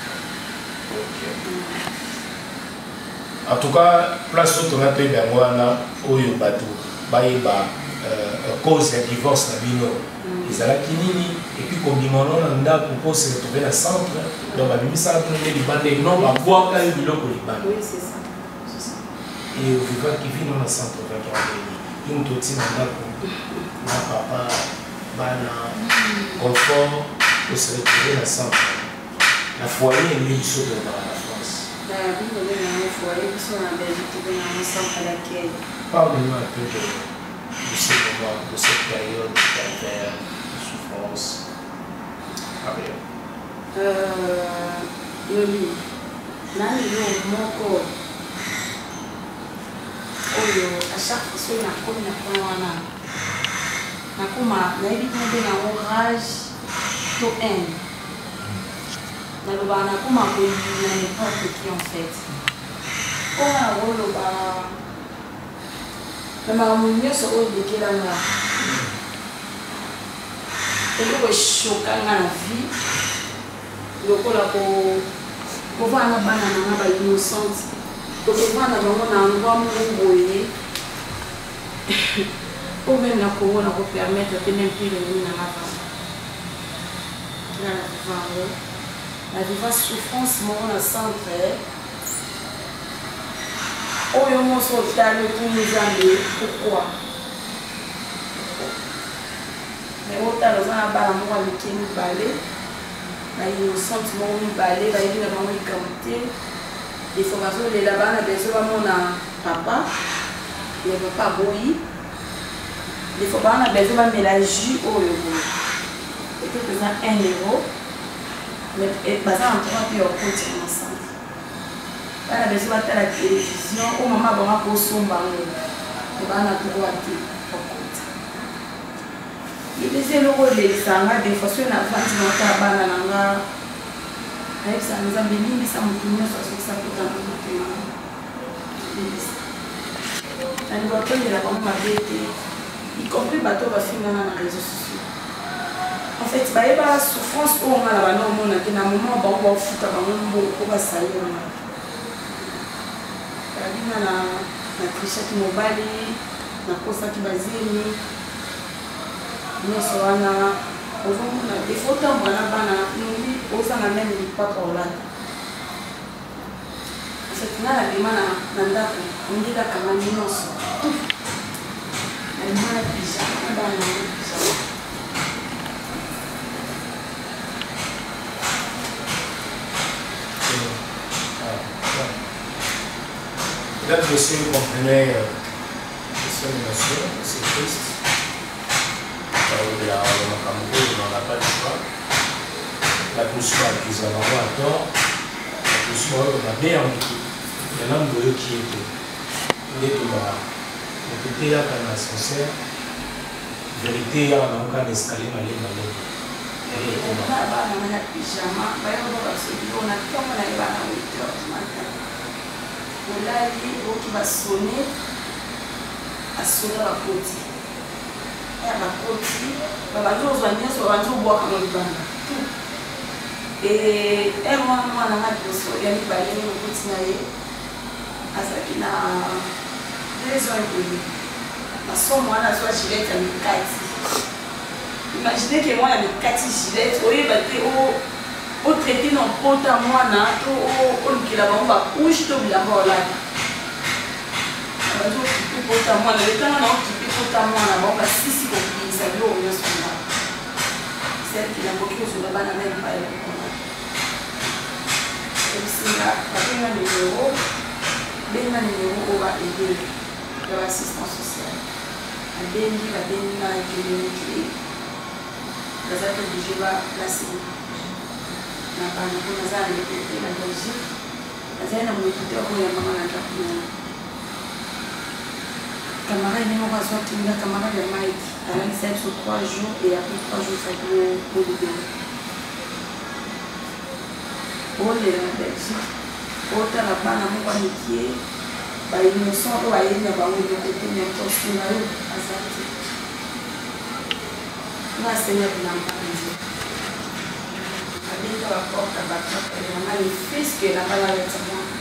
En tout cas, place où on a payé Bangwana, Oyo Batou, Baïba, cause de divorce na bino. Ils allaient kinini, et puis comme ils m'ont dit pour se retrouver dans le centre, donc bah bimi ça pour les Libanais, non bah voir quand ils biloko Liban.
Oui c'est ça.
Et au vivant qui vit dans le centre, donc il y a une toti dans le ma papa, bana, confort pour se retrouver dans le centre. La foyer est mieux sur dans la France. Parle-nous un peu de, de ce moment, de cette période de calvaire, de souffrance. Ariel.
Euh, Yoli, nani yo moko. Oyo, à chaque fois que na komi na komi wana. Na kuma, na ebi tombe na orage to haine. Na loba na kuma ko na n'importe qui en fait. Ona loba na mamu nyonso oyo ekelanga eloko eshokanga na vie lokola kovanda bana nanga bainnocente tokovanda bango na ndwa moko boye po meme na kongo na kopermettre te meme mpe lengini nanga vanda nga na vivango na viva souffrance moko na centre oyo moso otali otuni nzambe pourquoi mais otala oza na bana moko ya mike mibale na innocente moko mibale bayebi na bango likambo te defo bazolela bana bezo bamona papa mais papa boyi des fois on a besoin de mélanger au euro peut-être que ça un euro mais basé en trois puis on continue ensemble on a besoin de la télévision au moment bon on pose son bango on a droit de il disait le rôle des sangs des fois sur la fin de notre banana avec ça nous avons mis ça mon premier sur ça pour dans le pays on doit prendre la bonne mabete y compris bateau va finir dans les réseaux sociaux en fait bah il y a souffrance au moment là non on a que dans moment bon on va foutre dans mon beau on va salir on a na na trichette mobile na kosa kibazini nyonso wana ozomona defo tambola bana nungi ozanga meme lipapa olanda setina na bima na ndako ongi kakanga nyonso nalima na pijama bana na pijama
Mesdames et messieurs, vous comprenez euh, son émotion, c'est triste. La makambo on n'a pas de choix. La poussière qu'ils ont à tort, la poussière on a bien en équipe. Il y a un homme qui est il est tout bas. Donc il y a un ascenseur. Vérité, il y a un escalier malé malé. Il y a un pyjama, il y a un on a comme on a eu à huit heures du matin. On a dit qui va sonner, à sonner la côte. Ya bakoti babanzo zwanyeso babanzo bwa kama libanda et elle moi moi na ngadiso ya mibale ni ukuthi naye azaki na deux ans et demi na somo ana so chileta mikati imaginez que moi na mikati chileta oyeba te o o traiter non pota mwana to o o likela bamba couche to bilamba olaka babanzo pota mwana le temps na pota mwana bamba sisi ko ça lui au mieux son là celle qui n'a pas que sur la banane même pas elle et c'est là pas bien le numéro bien le numéro on va aider de l'assistance sociale à bien dit la bien là qui est qui la zate du je va placer na pas na kuna za le côté la Belgique la zate na mtu kwa ya mama na tapina camarade n'est pas sorti de la camarade de Mike. Elle a eu sur trois jours et après trois jours, ça peut pour le bien. Pour les Belgiques, pour la banane, on va métier, ils ne sont pas allés dans le côté de notre scénario à Zati. On va essayer de l'emprunter. Avec la porte à battre, elle a les fils qui la banane avec sa main.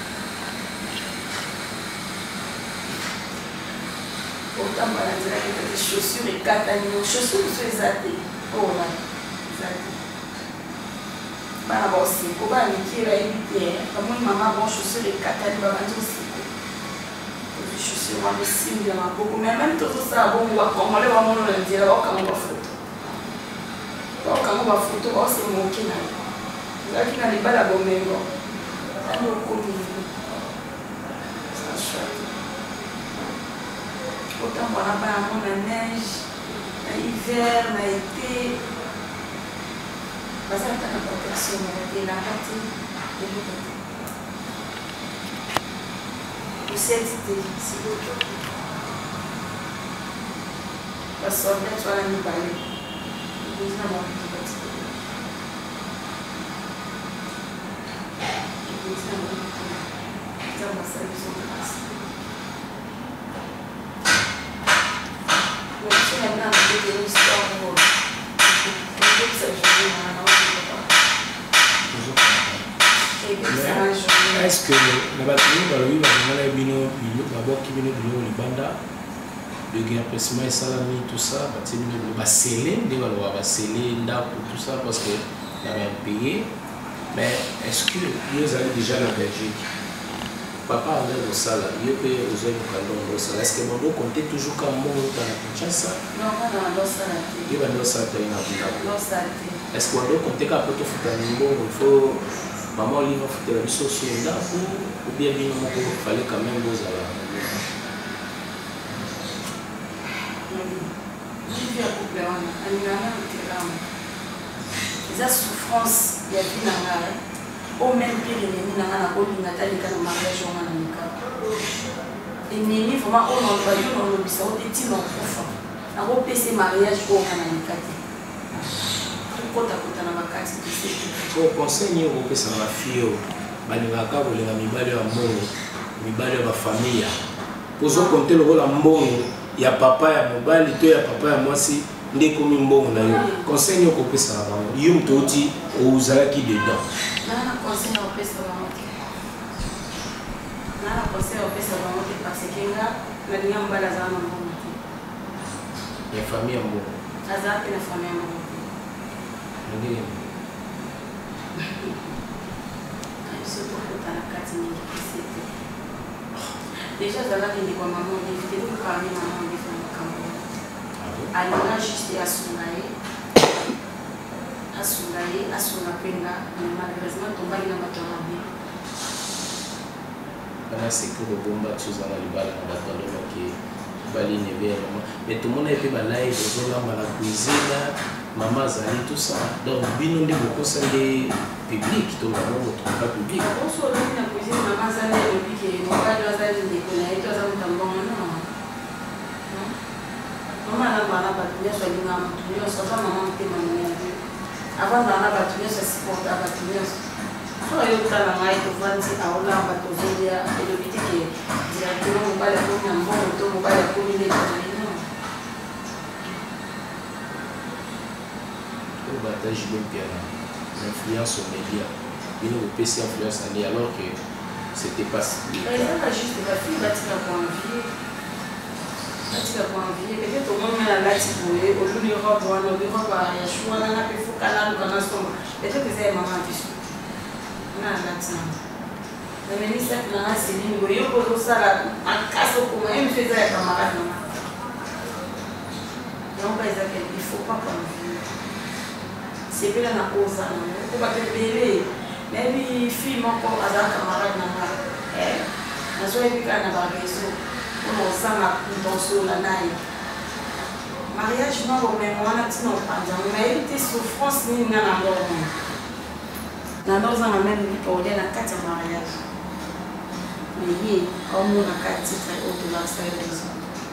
Autant voilà des chaussures et quatre animaux chaussures sur les athées oh là exact bah bon c'est pour pas niquer la éviter comme une maman bon chaussures et quatre animaux bah aussi les chaussures moi aussi il y en a beaucoup mais même tout ça bon on va comment les vraiment le dire alors comment on va photo alors comment on va photo oh c'est mon qui n'a là qui n'a pas la bonne même bon ça nous commune ça chouette. Autant on a pas la neige, l'hiver, l'été. Parce que la protection, et la partie de l'autre. Aussi excité, c'est l'autre. La sorte soit la mi-balée. Le deuxième avoir un petit peu. Le deuxième avoir un petit peu. Ça va servir son place. Est-ce que la batterie va lui va venir d'abord qui vient de Libanda le guerre précisément et salami tout ça va sceller des va va sceller pour tout ça parce que il avait payé mais est-ce que vous allez déjà la Belgique papa on est au sala il peut aux hommes quand on sala est-ce que mon compter toujours comme mon dans la Kinshasa
non pas dans la sala
il va dans ça dans la
sala
est-ce qu'on doit compter qu'après tout faut un niveau il faut maman lui va faire la mission sur là ou bien bien il fallait quand même vous aller
eza souffrance ya vie na ngai o même pire ennemi na ngai nakolinga talika na mariage wana na mikaka ennemi vraiment oyo nalobayo nolobisa o te ntina okufa nakopesa mariage oyo nga na mikate tokotakota na makati
conseil nini okopesa na bafille oyo balingaka kolinga mibali ya mbongo mibali ya bafamille ozokonte lokola mbongo ya papa ya mobali to ya papa ya mwasi nde komi mbongo na yo conseil nini okopesa na bango yo moto oti ozalaki dedans
nana conseil okopesa bango te nana conseil okopesa bango te parce que nga nalinga mobali azala na mbongo te
ya famille ya mbongo
azala mpe na famille ya mbongo te
ndenge
biso tokota na kati mingi kisi te déjà azalaki ndeko ya mama olive te tokoparle mama olive na makambo alinga juste asunga ye asunga ye asunga mpe nga mais malheureusement tombaki na bato ya mabe
bana seke kobomba tuza na libala na bato alobaki bali nebe ya mama mais tomona epe balive ozolamba na cuisine mama azali tout ça donc bino nde bokosa nde public to bango botonga public
oso olobi na cuisine mama azali elobi ke mobali azali ndeko na ye to aza moto mbongo no mama anabana bato nyonso alinga moto nyonso aza mama motema monene avandana bato nyonso asiporta bato nyonso oyo otala ngai tovandi aolamba tozolia elobi te ke directement mobali akomi na mbongo to mobali akomi neti azali no
partage bien l'influence aux médias. Il nous peut influence alors que c'était pas si bien.
Juste la fille va tirer pour envier. Va tirer pour envier. Peut-être au moment où elle a tiré, au lieu de robe, on a le robe à Yachou, on a pu faire canal dans un sombre. Peut-être que c'est maman qui suit. On a la tienne. Le ministre de la Céline, vous voyez, pour ça, en casse au commun, il me faisait un camarade. Donc, il faut pas confier. C'est bien la cause, on va te payer. Mais les filles m'ont pas à la camarade. Je suis bien à la maison. On sent la dans la naille. Mariage, non, mais on a dit non, pas mais il était souffrance, ni n'a pas dormi. N'a pas dormi même pour aller à quatre mariages. Mais il y a au moins quatre titres autour de la salle.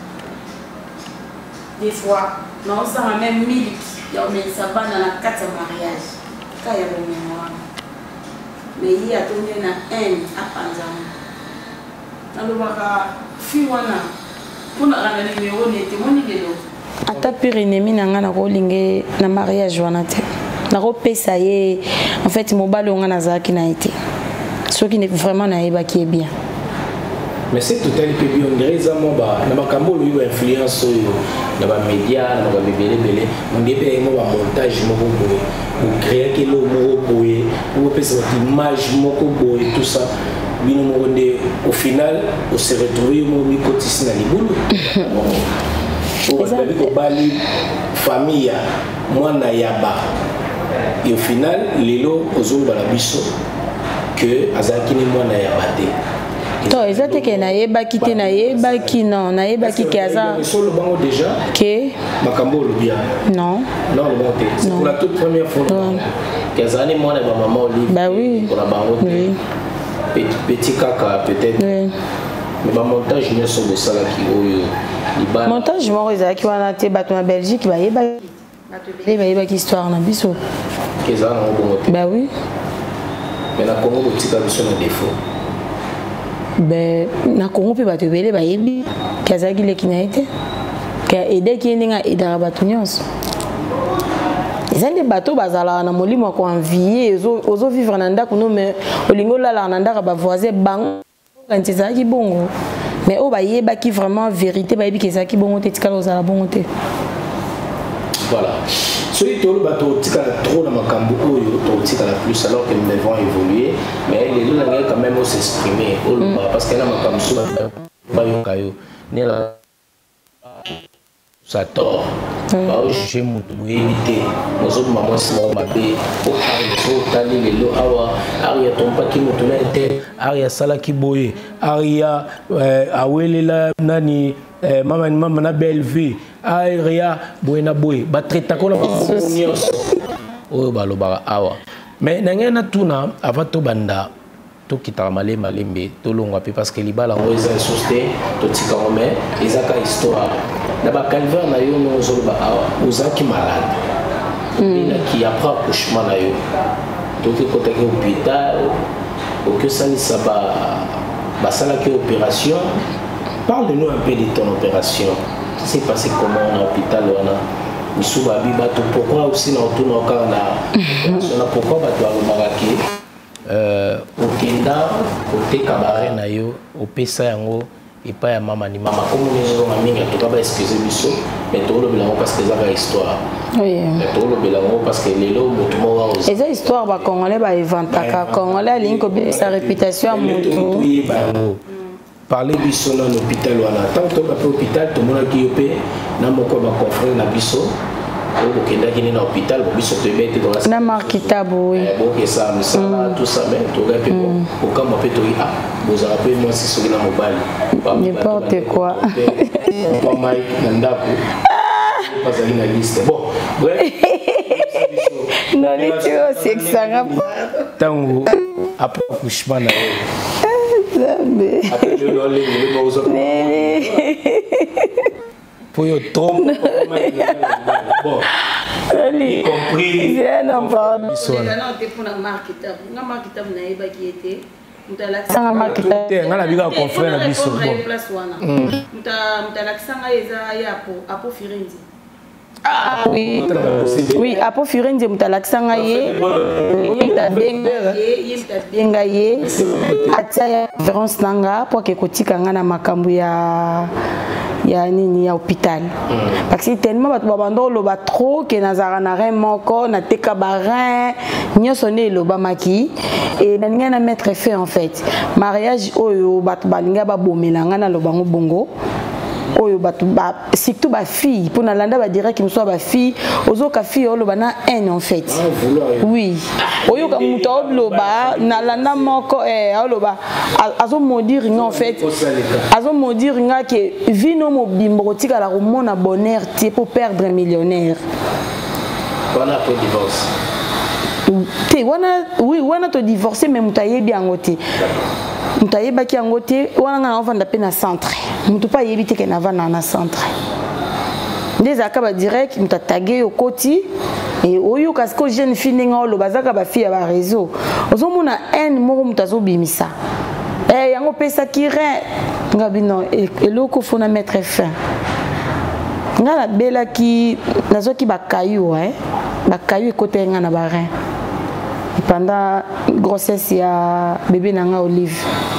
Des fois, non, on sent même mille. Il y a un quatre mariages. Quand il y a un mémoire. Mais il y a tourné na haine à Panzan. Dans le Waka, Fiwana, pour la numéro, n'était mon idée.
Ata pire ennemi nanga na rolinge na mariage wana te. Na repesa ye en fait mobile on na zaki na été. Ce qui n'est vraiment na eba qui est bien.
Mais c'est tout un peu bien grézamment ba na makambo lui influence yo na ba média na ba bébé belé on dépend mo ba montage moko boye pour créer que lo moko boye pour pesa image moko boye tout ça bino mo de au final on se retrouver mo mi kotisi na libulu pour ko bali famille mwana yaba et au final lelo ozolo bala biso que azaki ni mwana yaba te.
To ezate ke na yeba kite na yeba ki non na yeba ki kaza
solo bango déjà
que
makambo lo bien
non
non le monté c'est pour la toute première fois kaza ni mwana ba maman Olive
bah oui
pour la bango
oui
petit petit caca peut-être
oui
mais ba montage ne sont de ça là qui oyo
liba montage mo ezaki wana te bato na Belgique ba yeba bato belé ba yeba ki histoire na biso
kaza na bongo
bah oui
mais na Congo petit caca biso na défaut.
Ben na Congo pe bato belé ba yebi kazaki le kinaite ka aider ki ndinga aider bato nyonso ezande bato bazala na molimo ko envier ozo ozo vivre na ndako no mais olingo la na ndaka ba voisin bang quand ezaki bongo mais o ba yeba ki vraiment vérité ba yebi kezaki bongo te tikala ozala bongo te
voilà celui tout le bateau tikala trop na makambo oyo to tikala plus alors que nous devons évoluer mais les deux langues quand même s'exprimer parce que na makambo so ba yo kayo ne la ça tort ba o juger mutu éviter mozo maman sima mabe o ari so tali lelo awa ari tompa ki mutu na ete ari sala ki boye ari awelela nani mama ni mama na belle vie ay ria boyena boy ba traita ko na nyos o ba lo ba awa mais nanga na tuna avant to banda to kitaka malé malembe to longwa pe parce que libala ngo eza soste to tika ngome eza ka histoire na ba calvaire na yo no zo ba awa ozaki malade ina ki après accouchement na yo to ki kota ke hôpital o que ça ni ça ba ba sala ki opération. Parle-nous un peu de ton opération. Ça s'est passé comment à l'hôpital? Pourquoi aussi dans tout le cas pourquoi tu as au Kenda, côté cabaret na yo, au Pesa yango, et pas ya mama ni mama. Comme nous avons mis, en tout cas, excusez moi mais tout le bilan parce que ça va histoire. Oui. Tout le bilan parce que les lots, tout le monde aussi. Et cette histoire, bah congolais, bah éventaka, congolais, l'inco, sa réputation à mon parler biso na l'hôpital wana tant que ba hôpital to mona ki yopé na moko ba confrère na biso o kenda kini na hôpital bo biso to bete dans la
na markitabo oui
bon que ça me ça tout ça mais to ga pe ko ka mo pe to ah vous avez appelé moi si soki na mobile
n'importe quoi
pas mai ndako pas ali na liste bon bref
non les tu c'est que ça
tango après accouchement na
Zambe.
Pour yo trop. Bon.
Y compris. C'est non pas.
Non, t'es pour la marque tab. Na marque tab na eba qui était. Mutala.
Ça marque tab.
Ngala biga confrère na biso.
Muta mutala kisanga eza ya po apo Firenze.
Ah oui. Oui, apo Firenze mutala kisanga ye. Yemta benga ye, yemta benga ye. Atia référence nanga pour que kotika ngana makambu ya ya nini ya hôpital. Parce que tellement bato babando loba trop que nazara na rein moko na teka barin nyoso ne loba maki et na ninga na mettre fait en fait. Mariage oyo bato balinga ba bomelanga na lobango bongo. Oyo bato ba surtout ba fille pour na landa ba direct qu'il soit ba fille ozoka fille olo bana haine en fait. Oui. Oyo ka muto loba na landa moko eh oloba azo modire nga en fait. Azo modire nga que vino mobimbo tika la romona bonheur ti pour perdre un millionnaire.
On a peu divorce.
Te wana oui wana to divorcer mais mutaye bien ngote. Mutaye baki ngote wana nga ofanda pe na centre. Mutu pa yebite ke na vana na centre. Des akaba direct mutatagé au koti et oyo kasko jeune fille nga lo bazaka ba fille ba réseau. Ozo mona haine moko mutazo bimisa. Eh yango pesa kire ngabino eloko fona mettre fin. Ngala bela ki nazo ki bakayu hein. Bakayu côté nga na ba rein. Pendant grossesse ya bébé nanga Olive.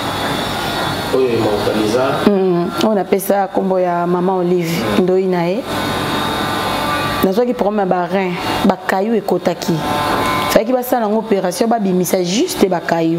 Oui,
mm, on appelle ça combo ya maman Olive ndoinae. Nazo ki problème ba rein, ba kayu e kotaki. Fait ki ba ça en opération ba bimisa juste ba kayu.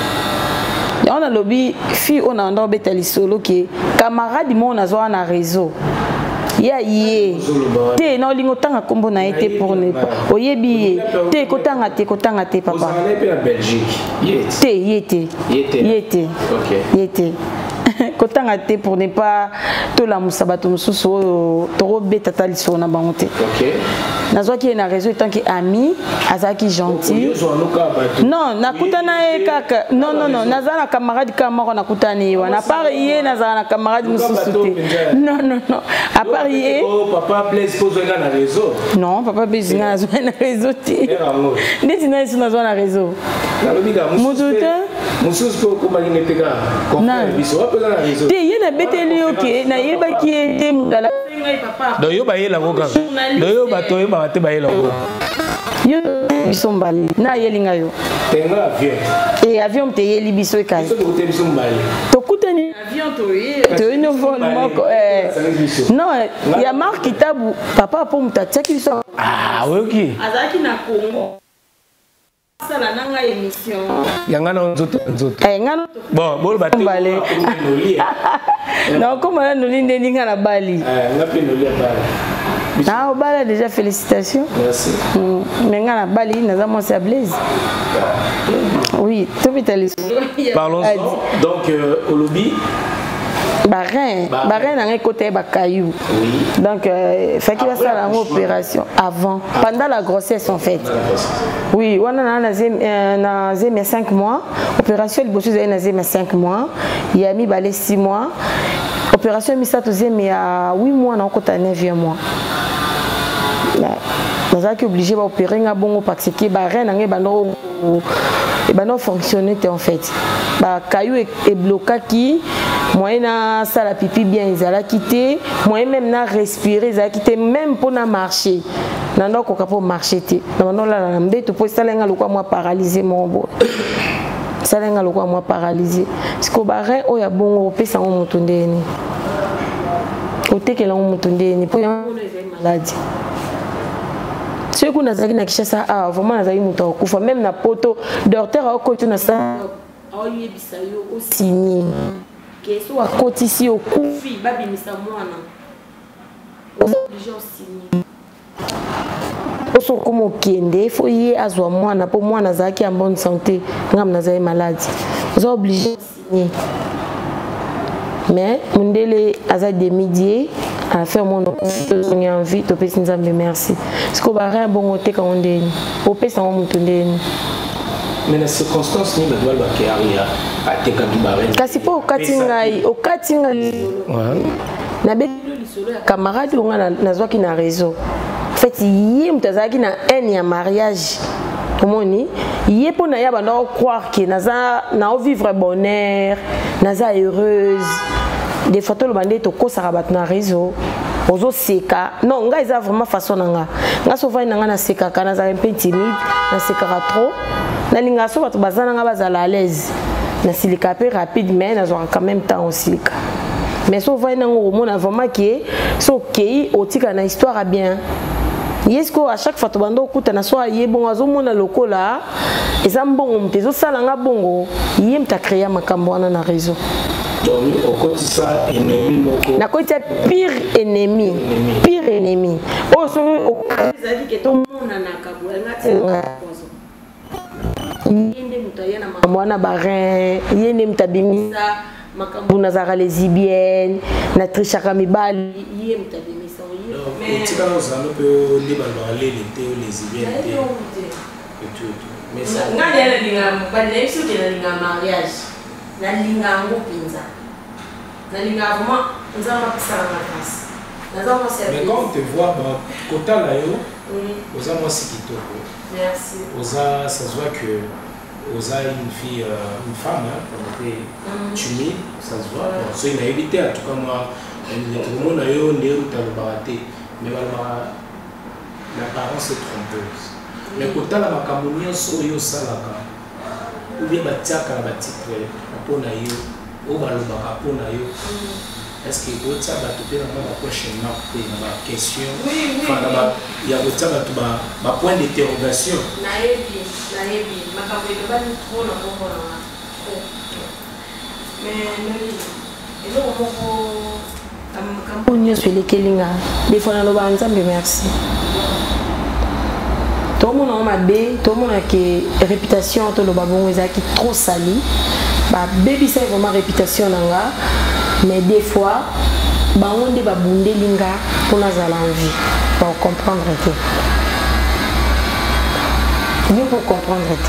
On a lobby fille on a ndo betali solo ki camarade mo nazo na réseau. Ya yé té na lingo tanga kombo na été pour ne pas oyebi té kotanga té kotanga té papa
on est en Belgique
té yété yété OK yété kotanga té pour ne pas to la musabato mususu to beta taliso na bangote
OK
nazwa ki na réseau tant que ami azaki gentil non nakutana e kaka non non non nazana camarade kama nakutani wana part yé nazana camarade mususu té non non non à part yé
oh papa plaise poser na réseau
non papa plaise na na réseau té ndeti na isu nazwa na réseau
na lobiga
mususu
mususu ko kuma ni pega ko biso apela na réseau
té yé na beteli OK na yeba ki té mungala
do yo ba yela ko kaka do yo ba to yo ba te ba yela ko
yo bisombali na yelinga yo
tenga avion
et avion te yeli biso ka
biso to te bisombali
to kutani
avion to ye
to ino vol moko eh non ya marque kitabu papa po mutatia biso
ah OK
azaki na Congo sala nanga émission
yanga na nzoto nzoto
eh ngano
bon bolo ba te
non comme on nous linde ninga na Bali
eh ngapi no lia Bali
ah Bali déjà félicitations
merci
mais ngana Bali naza mo sa Blaise oui tout vitalis
parlons donc au lobby
Barin, Barin a un côté Bakayou. Oui. Donc, euh, fait qu'il va faire une opération avant, pendant la grossesse en fait. Oui, on a eu cinq mois. Opération, il a cinq mois. Il a mis balai six mois. Opération, il a huit mois, on a neuf mois. Nous sommes obligés d'opérer parce que Barin n'a pas fonctionné en fait. Bakayou est bloqué qui. Moi, na sala pipi bien, ils allaient quitter. Moi, même na respirer, ils allaient quitter, même pour na marcher. Nando koka pour marcher te. Nando la la mbe tu peux salenga lokwa moi paralysé mon bo. Salenga lokwa moi paralysé. Parce que Barin o ya bongo pesa ngo mutundeni. Otekela ngo mutundeni pour ya maladie. Ce qu'on a zaki na kishasa ah vraiment na zaki muto kufa même na poto docteur a côté na ça. A yebisa yo aussi. Soit à côté ici au Koufi, babi misa mwana. Obligé au signer. Oso comme kende, faut y azwa mwana pour mwana zaki en bonne santé, ngam na zai maladie. Vous obligé au signer. Mais mundele aza démédié à faire mon envie to pesi nzambe merci. Parce que ba rien bon côté quand on dit. Au pesi on mutundeni.
Mais les circonstances ni besoin de carrière à te kandubaré.
Kasi po okatingai, okatingai. Na be camarade on a nazwa ki na réseau. En fait, yé mutazaki na un ya mariage. Comment ni? Yé po na ya ba na croire que naza na vivre bonheur, naza heureuse. Des photos le bandé to ko sarabat na réseau. Ozo seka. Non, nga eza vraiment façon nga. Nga souvent nga na seka kana za un peu timide, na seka trop. Na linga so batu bazana nga bazala à l'aise. Na silika peu rapide mais na zo quand même temps aussi. Mais souvent nga ngomona vraiment que so kei otika na histoire bien. Yesko à chaque fois to bando kuta na so ye bon azo mona lokola eza mbongo mtezo sala nga bongo yem ta créer makambo wana na réseau.
Donc au quotidien ennemi moko.
Na côté pire ennemi, pire ennemi. Oh so o ezali que to mona na kabwa ngati. Yende mutayana mwana Barin, yende mutabimisa makambo nazara lesbienne, na trichaka mibali, yende mutabimisa oyi.
Mais tu vas nous amener peu les balbalés les lesbiennes. Et tout tout. Mais ça.
Ngadi ala linga mbale so ke na linga mariage. Na linga ngo pinza. Na linga vraiment nzama pisala na classe. Nazama service.
Mais quand on te voit bah kota la yo, oza moi sikitoko.
Merci.
Oza, ça se voit que Oza est une fille, euh, une femme, hein, elle était timide, ça se voit. Bon, so, il a évité, en tout cas, moi, tout le monde a eu un nez où tu as baraté. Mais l'apparence est trompeuse. Mais quand tu as la macamonia, so yo salaka. Ou bien batiaka la batitre, apona yo, ou balobaka apona yo. Est-ce que vous avez des questions? Oui, oui. Il y a des points d'interrogation.
Naebi, naebi. Makambo eba ni trop na bongo na. Mais nani? Elo moko makambo nyonso elekelinga. Des fois na loba nzambe merci. Tout le monde a mabe, tout le monde a que réputation to loba bongo ezaki trop sali. Ba baby c'est vraiment réputation nanga. Mais des fois, on ne va pas linga pour nous envie, pour comprendre que. Mieux pour comprendre que.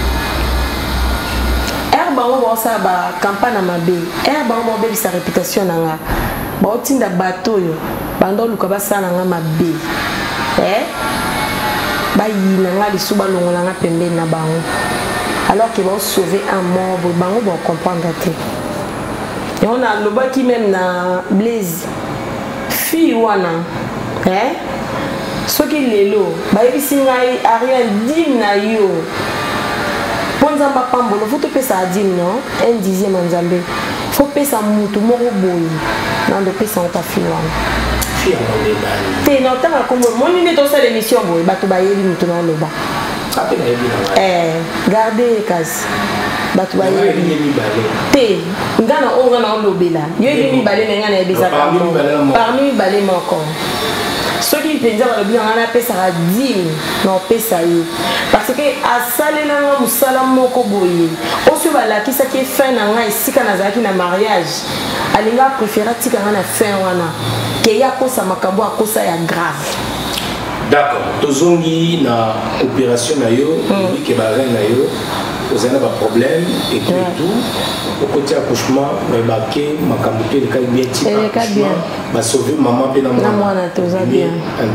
Herbe on va ça ba campagne à mabe. Herbe on va sa réputation nanga. Ba otinda bateau yo. Bando luka ba sa nanga mabe. Eh? Ba yi nanga lisuba longola nga pembe na bango. Alors qu'ils vont sauver un mort, bango va comprendre que. Et on a le bas qui même na Blaise fille wana hein ce qui est là ba ibisinga Ariel dim na yo ponza ba pambolo faut te pesa dim non un dixième en Zambie faut pesa mutu moko boyi na ndo pesa on ta fille wana
fille on
te non tanga comme mon ni to sala émission boyi ba to ba yeli mutu na loba eh gardez case batu ba yebi te ngana o ngana o lobela yo yebi balé mais ngana yebisa parmi balé moko ceux qui penza ba bien ngana pesa ra dix non pesa yo parce que asalela nga musala moko boye o so bala kisa ki fin na nga isika na zaki na mariage alinga préféra tika nga na fin wana ke ya kosa makambo akosa ya grave.
D'accord, tozongi na opération na yo oui ke ba reine na yo vous avez un problème et tout et tout au côté accouchement mais baké makambo pe le cas bien tika accouchement ba sauver maman pe na
mwana toza bien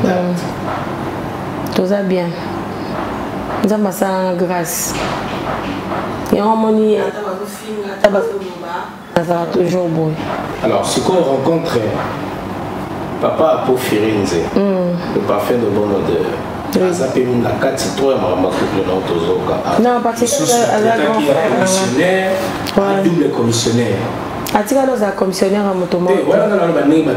toza bien nzamba sa grâce et on moni ata ba finga ata ba ça va toujours bon.
Alors ce qu'on rencontre Papa pour Firenze, mm. le parfum de bonne odeur. Ça peut être la carte citoyenne,
non, parce que c'est un
commissionnaire, un double commissionnaire.
Atika dans un commissionnaire à Motomo.
Oui, voilà, on a un nez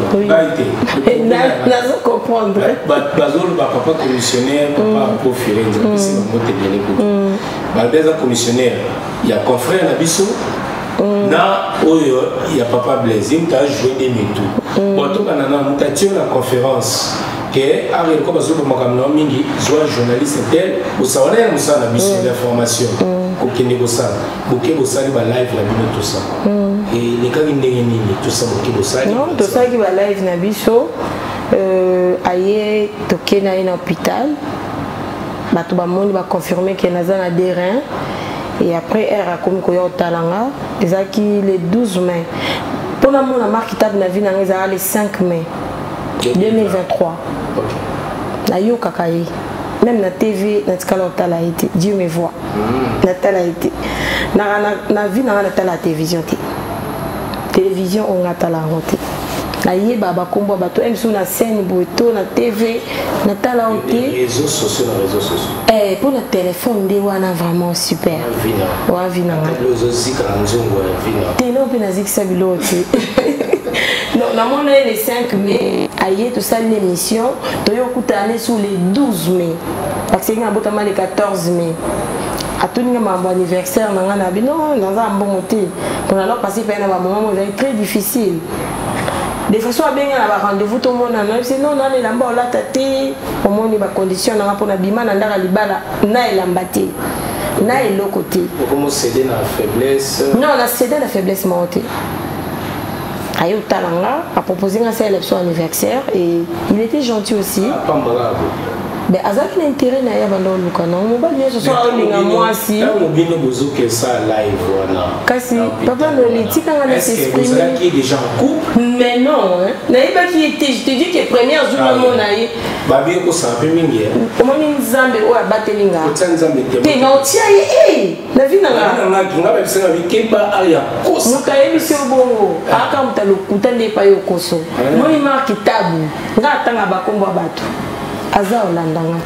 de comprendre.
Bazol, papa commissionnaire, papa pour Firenze, c'est un mot bien écouté. Dans un commissionnaire, il y a confrère Nabiso. Na oyo il y a papa Blaise il t'a joué des métaux bon tout banana mutation la conférence que avec comme ça pour makamno mingi soit journaliste tel au sawana na musana biso d'information ko kende ko ça boké bo sali ba live la bino tout ça et les cas ndenge nini tout ça boké bo sali
non tout ça qui va live na biso euh aye toké na un hôpital ba to ba moni ba confirmer que naza na des reins. Et après, elle a commis au Talanga, le douze mai. Pour la mon marque table na vie le cinq mai deux mille vingt-trois. Na yo kakaye. Même na T V, na tkala tala été. Dieu me voit. Na tala été. Na na vie na la télévision té. Télévision on a tala roté. Na yeba ba kombo bato M sur la scène boito na T V na tala roté.
Réseaux sociaux, na réseaux sociaux.
Eh pour le téléphone de wana vraiment super. Wa vina.
Les aussi quand nzongo vina.
Teno pe na zikisa biloti. Non, na mona le cinq mai, aye tout ça l'émission, toyo kutane sur les douze mai. Parce que nga botama le quatorze mai. A tout ninga mon anniversaire na nga na bino dans un bon côté. Pour alors passer par un moment très difficile. De façon à bien avoir rendez-vous tout le monde non c'est non non les lamba la tête au moins les conditions na pour na bima na ndara libala na elambate na elokote
comment céder la faiblesse
non la céder la faiblesse monté ayo talanga a proposé un élection anniversaire et il était gentil aussi
pas malade.
Mais azaki na intérêt na ya bando lukana mobali yeso so alinga mwasi
na mobino bozoke ça live wana
kasi papa no litika ngana s'exprimer
est-ce que vous avez déjà en couple
mais non hein naïba qui était je te dis que première jour mon naï
babi ko sa pe mingi
comment ni nzambe o abatelinga
ko tsanzambe te
te na otia ye eh na vina nga
na nga ba bisa bi kemba aya kosa
muka ebi sio bongo aka mutalo kutande pa yo koso moni ma kitabu nga tanga bakombo bato aza olandanga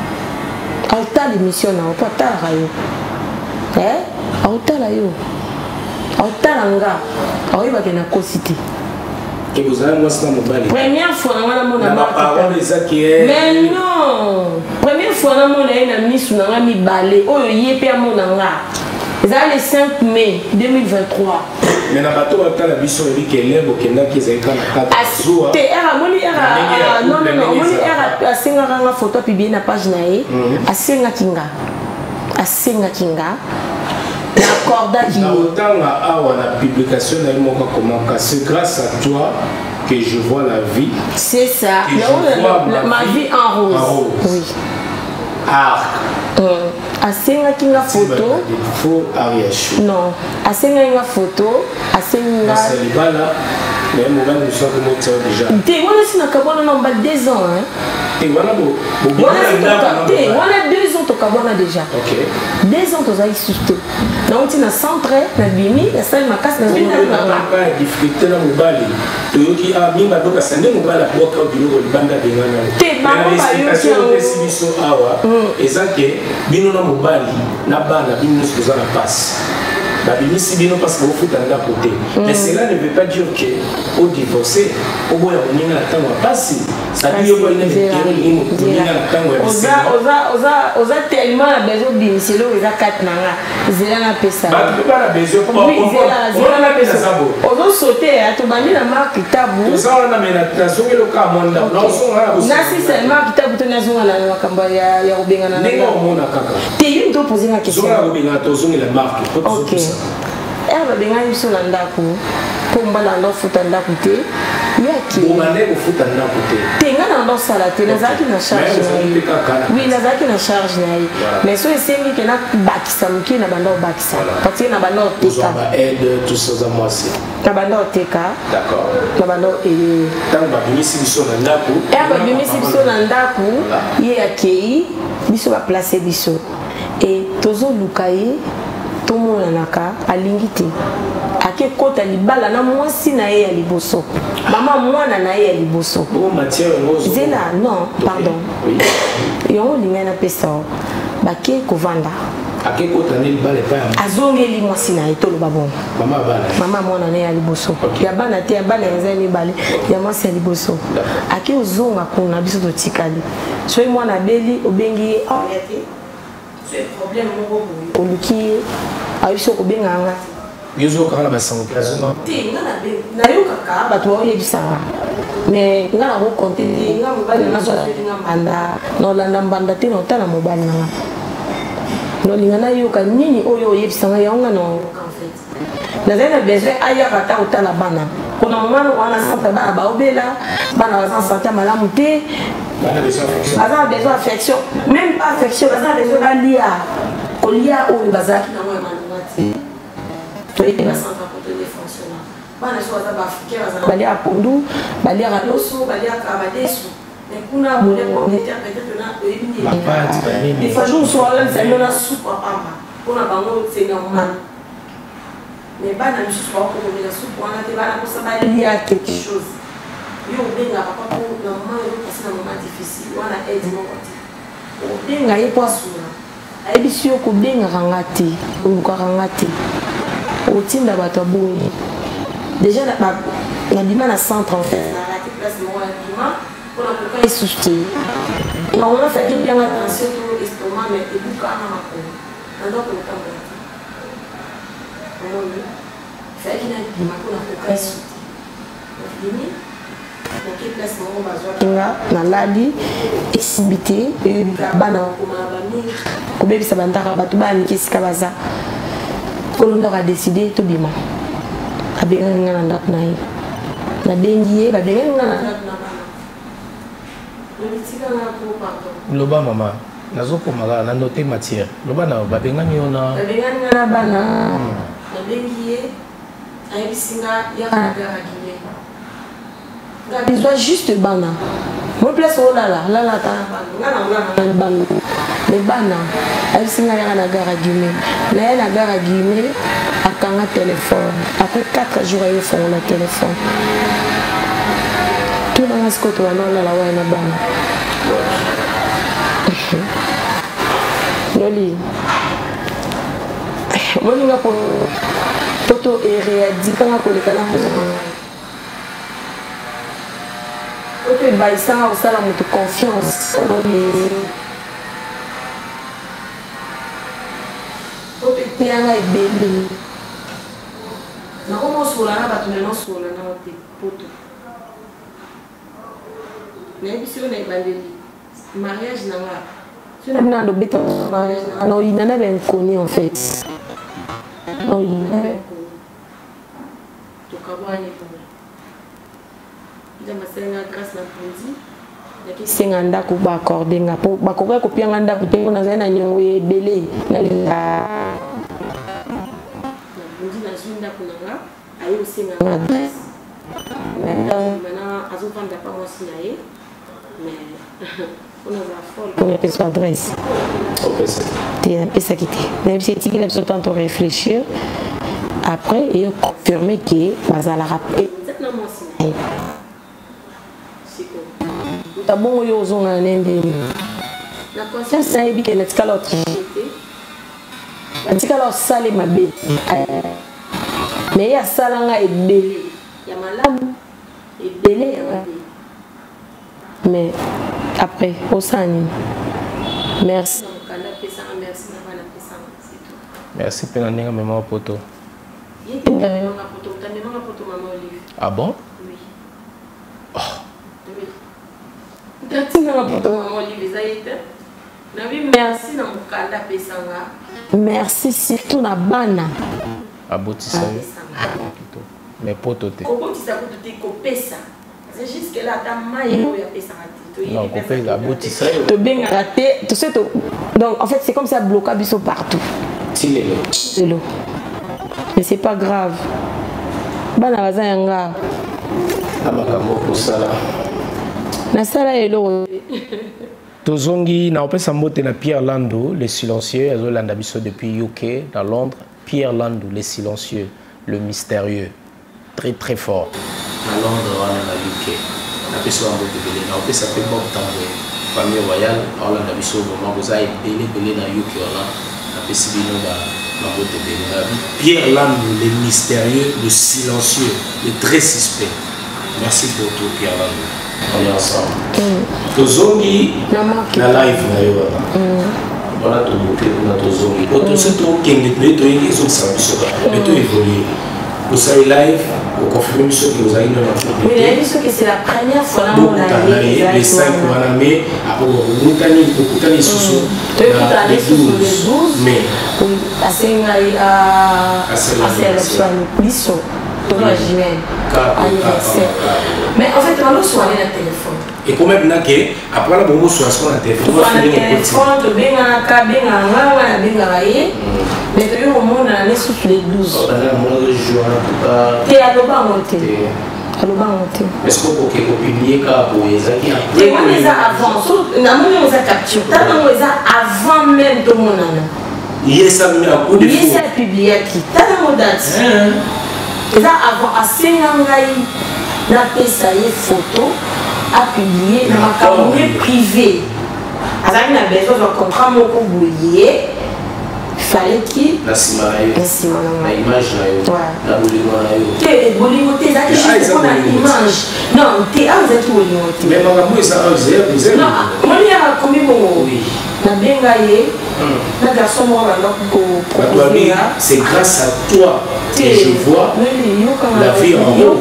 auta l'émission na opa tala yo eh auta la yo auta nga ayiba ke na kosité
que vous avez moi ça mobile
première fois na mona
na parole ezaki eh
mais non première fois na mona na misu na nga mibale oyo yepe amona nga ça le cinq mai deux mille vingt-trois.
Mais na bato ba la biso ebi ke lebo kenda ki zaika na kata zuwa.
Te era moni era non non non moni era asenga nga photo pibi na page na ye asenga kinga asenga kinga na corda ki
na otanga awa na publication na moko comment c'est grâce à toi que je vois la vie.
C'est ça. Ma vie en rose. Oui.
Arc.
Asenga kinga photo non asenga kinga photo asenga
salibala mais mo bana so ko motsa déjà
te wala sina kabona na mba deux ans hein
te wala bo
te wala deux ans to kabona déjà
OK
deux ans to za isuste na on tina centre na bimi na salle makasi na bimi na
pas difficulté na mobali to yoki a bimba doka sande mobala ko ka bino libanda de ngana
te ba
ba yo sibiso awa ezake bino na mobali na bana bino soza na passe babimi si bino parce que vous faites un côté mais cela ne veut pas dire que au divorcer au bout ya moninga na tango passe ça dit yo une intérêt ni moninga na tango ya
oza oza oza oza tellement na besoin biniselo eza quatre nanga zela na pesa
ba tu pas na besoin pour on na pesa sabo
ozo sauter ya to bandi na marque tabu
to ça na mena tasonge lo ka monda na so na
na si seulement kitabu to na zonga na makamba ya ya ubengana na
ningo mona kaka
te yo ndo poser la question
zonga ubengana to zonga la marque
OK
ere babengani biso na ndako mpo mbala ndofuta ndako te yaki te nga na ndosala te nazalaki na charge na ye oui nazalaki na charge na ye mais so esengi ke nabakisa moke na banda obakisa parce na banda oteka na banda oteka na banda
ntango babimisi biso na ndako
ere babimisi biso na ndako ye akei biso baplace biso e tozoluka ye tomonanaka alingi te ake kota libala na mwasi na ye ya liboso mama mwana na ye ya liboso zela non pardon yango olingai napesa bake kovanda azongeli mwasi na ye toloba bongo mama mwana na ye ya liboso ya bana te ya bana eza mibale ya mwasi ya liboso ake ozonga kuna biso totikali soki mwana abeli obengi ye aya te problème moko boye oluki ye ayiso kobenga nga
yozokaka na basango
te nga nayokaka bato baoyebisanga mais nga nakokonte te nga mobali nazoalinga mbanda nolanda mbanda te naotala mobali nanga nolinga nayoka nini oyo oyebisanga yango nga naoyoka enfait nazali na besoin ayaka ata otala bana mpona mwana wana santa bana baobela bana baza sante malamu te baza na besoin affection même pas affection baza na besoin balia kolia oyo bazalaki nango ya malonga te toyebela centre poto de fonctionnaire bana so baza baafricain bazana baliaka pondu baliaka loso baliaka badesu mais kuna moleko ete peut-être na oyebi nini des fois jour so walanisa na soupe apamba mpona bango senga mwana mais bana misusu bakokomela soupe wana te bana kosa balia quelque chose yo obenga papa po na mama oyokasi na mama difficile wana aide moko te obenga ye po asuna ayebisi yo kobengaka nga te olukaka nga te otinda bato aboyi déjà nabima na centre en fait nalaki place moko ya bima mpona koka lisusu te yango faki bianga tension to estomac mais ebukana makolo nandoko lotambola te omoni faki na bima mpona koka lisusu te bimi nake place moko bazwaki nga nalali esimbi te bana bakomana bamingi kobebisa bandaka bato bayaniki esika baza kolondaka adeside tobima abengaki nga na ndako na ye nabengi ye babengaki nga na ndako na bana olitikanga po pardon
loba mama nazokomaka na note matière loba na babengani yo na
babengani nga na bana nabengi ye ayebisi nga yaka na gara guine nga bezwa juste bana mo place olala lala ata na bana nga na ngana na bana me bana ayebisi nga yaka na gara guine na ye na gara guine akanga téléphone après quatre jours aye fongola téléphone tunanga siko tobanda olala waye na bana noli moninga po poto eréadikanga koleka na mozonga poto ebayisanga kosala moto confiance poto eteyanga ebele nakomosola na bato nanosola na te poto nayebi siko na ebandeli mariage na nga sio na ndobeta mariage na nga oyina na bainconi en fait oyina tokabwani kuna ida masenga grâce na mpunzi senga ndako baakorde nga mpo bakoka kopianga ndako te mpo nazali na niongo ebele nalinga mpunzi nazwi ndako na nga aye osenga nga adresse maintenant azovanda pa mwasi na ye mais mpona za fole mpona apesa adresse te napesaki te nayebisi etikila biso tanto réfléchir après eye confirme ke bazalaka pe na mwasi na ye ta bongo yo ozonga na ndeni na conscience nayebi ke natikala otriche te natikala osale mabe mais ye asalanga ebele ya malamu ebele ya mabe mais après osani merci
merci pena ndenge mema poto ah bon
oui oh Gatinga poto maman Olive zaite na bi merci na mukanda pesanga merci surtout na bana
abotisa yo mais poto te
kobotisa poto te kopesa c'est juste que là ta maille oyo apesaka te
non kopesa abotisa yo
tobengaka te to se to donc en fait c'est comme ça bloqué biso partout
ti lelo
lelo mais c'est pas grave bana baza yanga
na makambo kosala
nasala eloko
tozongi na opesa mbote na Pierre Lando le silencieux azolanda biso depuis U K dans Londres. Pierre Lando le silencieux, le mystérieux, très très fort
na Londres wana na U K na peso mbote belé na opesa pe bon tambour famille royale azolanda biso moment boza ebele belé na U K wana na pesi bino ba mbote belé na Pierre Lando le mystérieux, le silencieux, le très suspect. Merci pour tout Pierre Lando. On est ensemble. Tozongi na live na yo wana. Voilà tout beauté na tozongi. Auto c'est tout kenge play to yiki so ça biso ka. Mais tout évoluer. Vous savez live, vous confirmez ce que vous avez dans votre
mais il a dit que c'est la première fois là
on a eu les cinq wana mais après vous mutani kokutani susu.
Tu as les douze mais à Sengai à à Sélection biso. Mais en fait, on a soigné le téléphone.
Et comment maintenant que après la bombe soit sur le téléphone,
on a le téléphone, tu bien à cabine, on a bien à railler. Mais tu au monde on est sur les douze.
On a moins de jours en tout cas.
Tu es à l'oba monté. À l'oba monté.
Est-ce que vous pouvez publier car pour les amis
après? On les a avant. On a mis on a capturé. On les a avant même tout le monde.
Yes, ça met un coup de fou.
Yes, ça publié qui. T'as la date. Et là, avant, à Sengangaï, la payé photo, a publié dans ma caméra privée. Alors, il a besoin de contrat mon bouillier. Il fallait qu'il.
La simanaï.
La simanaï.
L'image là. La boulimanaï.
T'es bolimoté, ça qui juste pour l'image. Non, t'es un zéro bolimoté.
Mais mon amour, ça a zéro, zéro.
Non, moi, il y a combien bon. Oui. Na bengaye. Na garçon moi alors pour
c'est grâce à toi que je vois la vie en haut.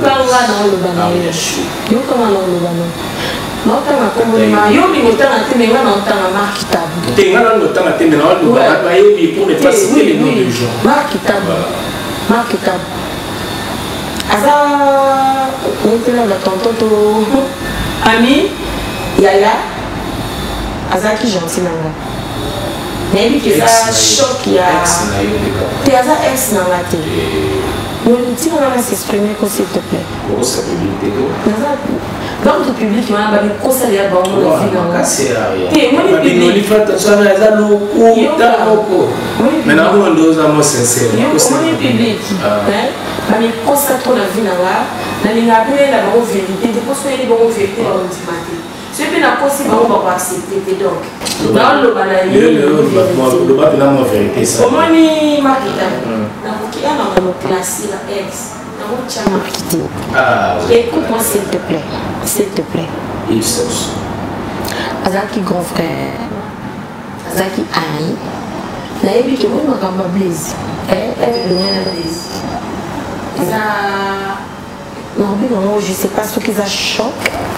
Ami, Yaya, Azaki gentil nanga. Mais lui qui est choc il y a tu as un ex dans la télé. Nous tu on va s'exprimer comme s'il te plaît.
Comment ça public
dans le public on va me conseiller à bon la vie dans la
série.
Tu moi le public
il faut ça va ça loko loko. Maintenant on doit avoir sincère.
Moi le public hein va me conseiller trop la vie dans la na linga après la bonne vérité de conseiller les bonnes vérités dans le matin. C'est bien la possible on va accepter donc. Dans le balayer
le bas là moi vérité ça.
Comment ni marketing. Donc il y a dans le classe la ex. Dans le chat marketing. Ah. Écoute-moi s'il te plaît. S'il te plaît.
Il sauce.
Azaki grand frère. Azaki ami. Naïbi qui moi makamba blaze. Eh eh le mien blaze. Ça non non je sais pas ce qu'ils a choc.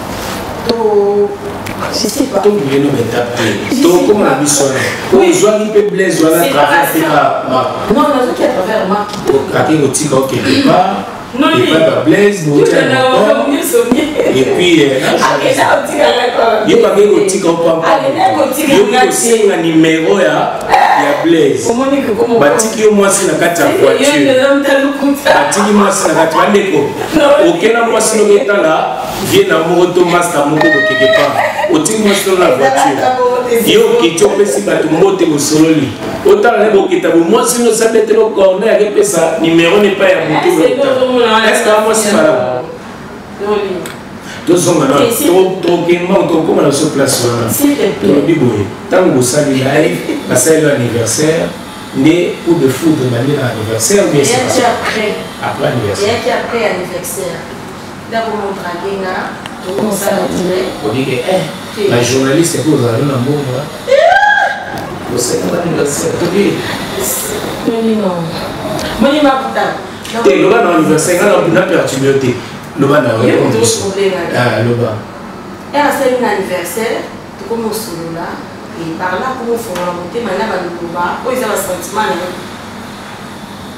Je sais pas.
Tout le monde est tapé. Tout comme la mission. Oui. Vous avez un peu blaise, vous avez traversé la marque.
Non, non, c'est à travers la marque.
Quand il y a un petit gars quelque part, il va pas blaise, vous avez un et puis, il y a pas un petit gars pas. Il y a aussi un numéro, il y a blaise. Batiki yo mwasi na kati ya voiture. Batiki mwasi na kati ya ndeko. Okena mwasi no betala, vient na moto master moko quelque part. Otiki mwasi na voiture. Yo kityo pesi batu mote musololi. Otala ne bokita bo mwasi no sabete lo corner avec pesa numéro n'est pas ya moto. Est-ce que mwasi para? Deux hommes maintenant, trop trop gaiement, trop comme on se place là.
S'il te plaît.
Tant que vous savez live, c'est l'anniversaire, né ou de foudre manière anniversaire, mais c'est
après.
Après anniversaire.
Et après anniversaire. D'abord mon draguena, on s'est retiré.
On dit que eh, la journaliste est pour vous aller dans le monde là. Vous savez l'anniversaire, tu dis.
Non non. Moi il m'a putain.
T'es là dans l'anniversaire, on a perturbé. Le bas n'a rien compris. Ah, le bas.
Et à cet anniversaire, tu commences au là, et par là, comment on fait monter, maintenant, le bas, où ils ont un sentiment.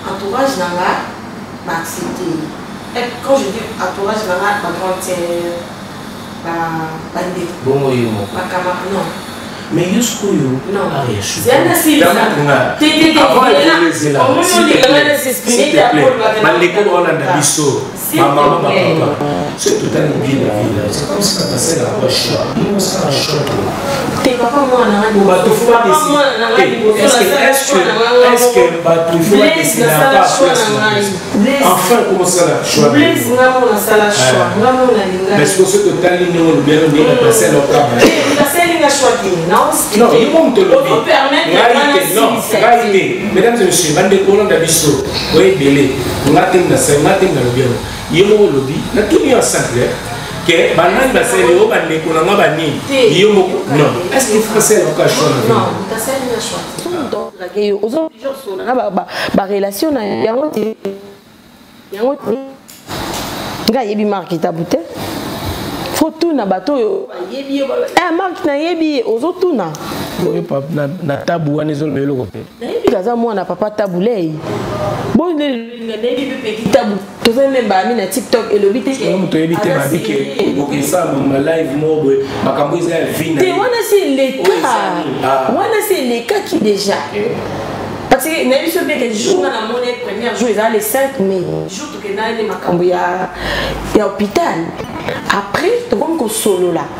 entourage nanga accepté. Et quand je dis entourage nanga ma grande sœur, ma bande,
bon yo,
ma camarade, non.
Mais jusqu'où yo?
Non.
Ah, je suis.
C'est un asile. T'es t'es t'es
avant
t'es là. Au moment où les gamins s'exprimer, t'es à Paul.
Maleko on a d'abisso. Ma maman, ma papa. C'est tout un ville la ville. C'est comme ça passait la poche. Il ça la choc.
Tes papa moi on a un.
Bah tu faut pas décider. Est-ce que est-ce que est-ce que bah tu faut pas décider pas enfin comment ça la choix.
Blaise ngamo na sala choix. Ngamo na linga.
Mais ce que ce total ligne on bien on est passer leur cas.
Passer linga choix.
Non, il faut me te le dire. Non, réalité. Mesdames et messieurs, bande de colons d'abisso, oui, belé, on a tenu à ça, on a tenu à le bien. Il y a un lobby, on a tout mis ensemble. Que banane va se le haut, bande de colons va venir. Il y a un mot. Non, est-ce qu'il faut faire un choix?
Non, tu as fait un choix.
Donc, aux autres jours, on a une relation. Il y a un autre. Il y a un autre. Il y a une marque qui t'a bouté. Faut tout na bateau eh marque na yebi ozo tout na
na na tabu ane zol melo kope
na yebi kaza mwana papa tabulei bon ne na yebi pe ki tabu to se memba mi na TikTok et le bité
ko to yebi te ba bike ko ke sa ma live mo boy makambo isa vina
te wana c'est les cas wana c'est les cas qui déjà parce que na yebi so bien que jour na monnaie première jour ils les cinq mai jour to ke na ni makambo ya ya hôpital. Après, tu comme qu'on solo là.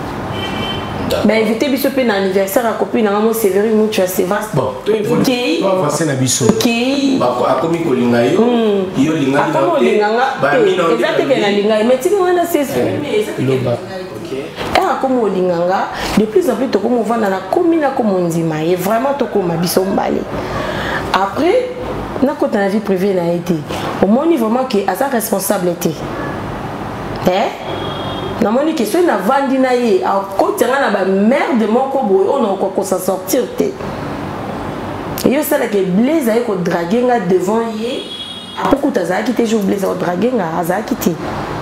Mais invité biso pe na anniversaire à copine na mo Sévérine Moucha Sévas.
Bon, tu es venu. Tu vas passer na biso.
OK.
Ba ko akomi ko linga yo. Yo linga
ni. Akomo linga nga. Ba mi no. Exacte ke na linga, mais tu wana c'est mais ça. OK. Et akomo linga nga, de plus en plus to comme vendre na komina comme ndima et vraiment to comme biso mbale. Après, na ko ta vie privée na été. Au moins vraiment que à sa responsabilité. Eh? Na moni question na vandi na ye a côté na ba merde moko boy on a ko s'en sortir te. Et yo ça là que Blaise a ko draguer nga devant ye a beaucoup taza qui te joue Blaise a draguer nga aza qui te.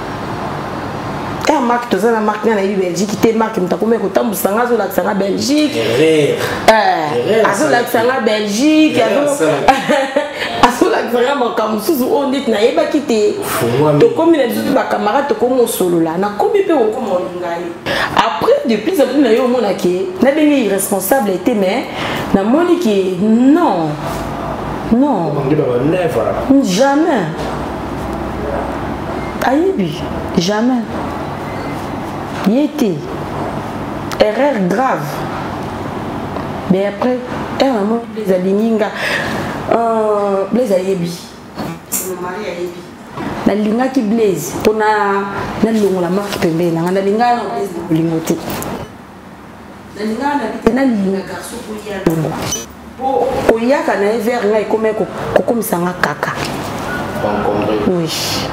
Et marque to ça na marque na yu Belgique te marque mta ko me ko tambusa nga zo la tsanga Belgique. Eh. Azo la tsanga Belgique azo. Vraiment comme sous on dit na yeba kité to comme les ba camarades to comme solo là na comme pe on comme ngai après de plus en plus na yo mona ke na bengi irresponsable était mais na moni ki non non jamais ayebi jamais yété erreur grave mais après elle maman les aligninga Euh, Blaise a yebi. C'est mon mari a yebi. Na linga ki Blaise pona na longo la marque pembe na na linga na Blaise lingote. Na linga na bité na linga garçon pour y aller. Po oyaka na vers nga ikome ko kokomisa nga kaka. Oui.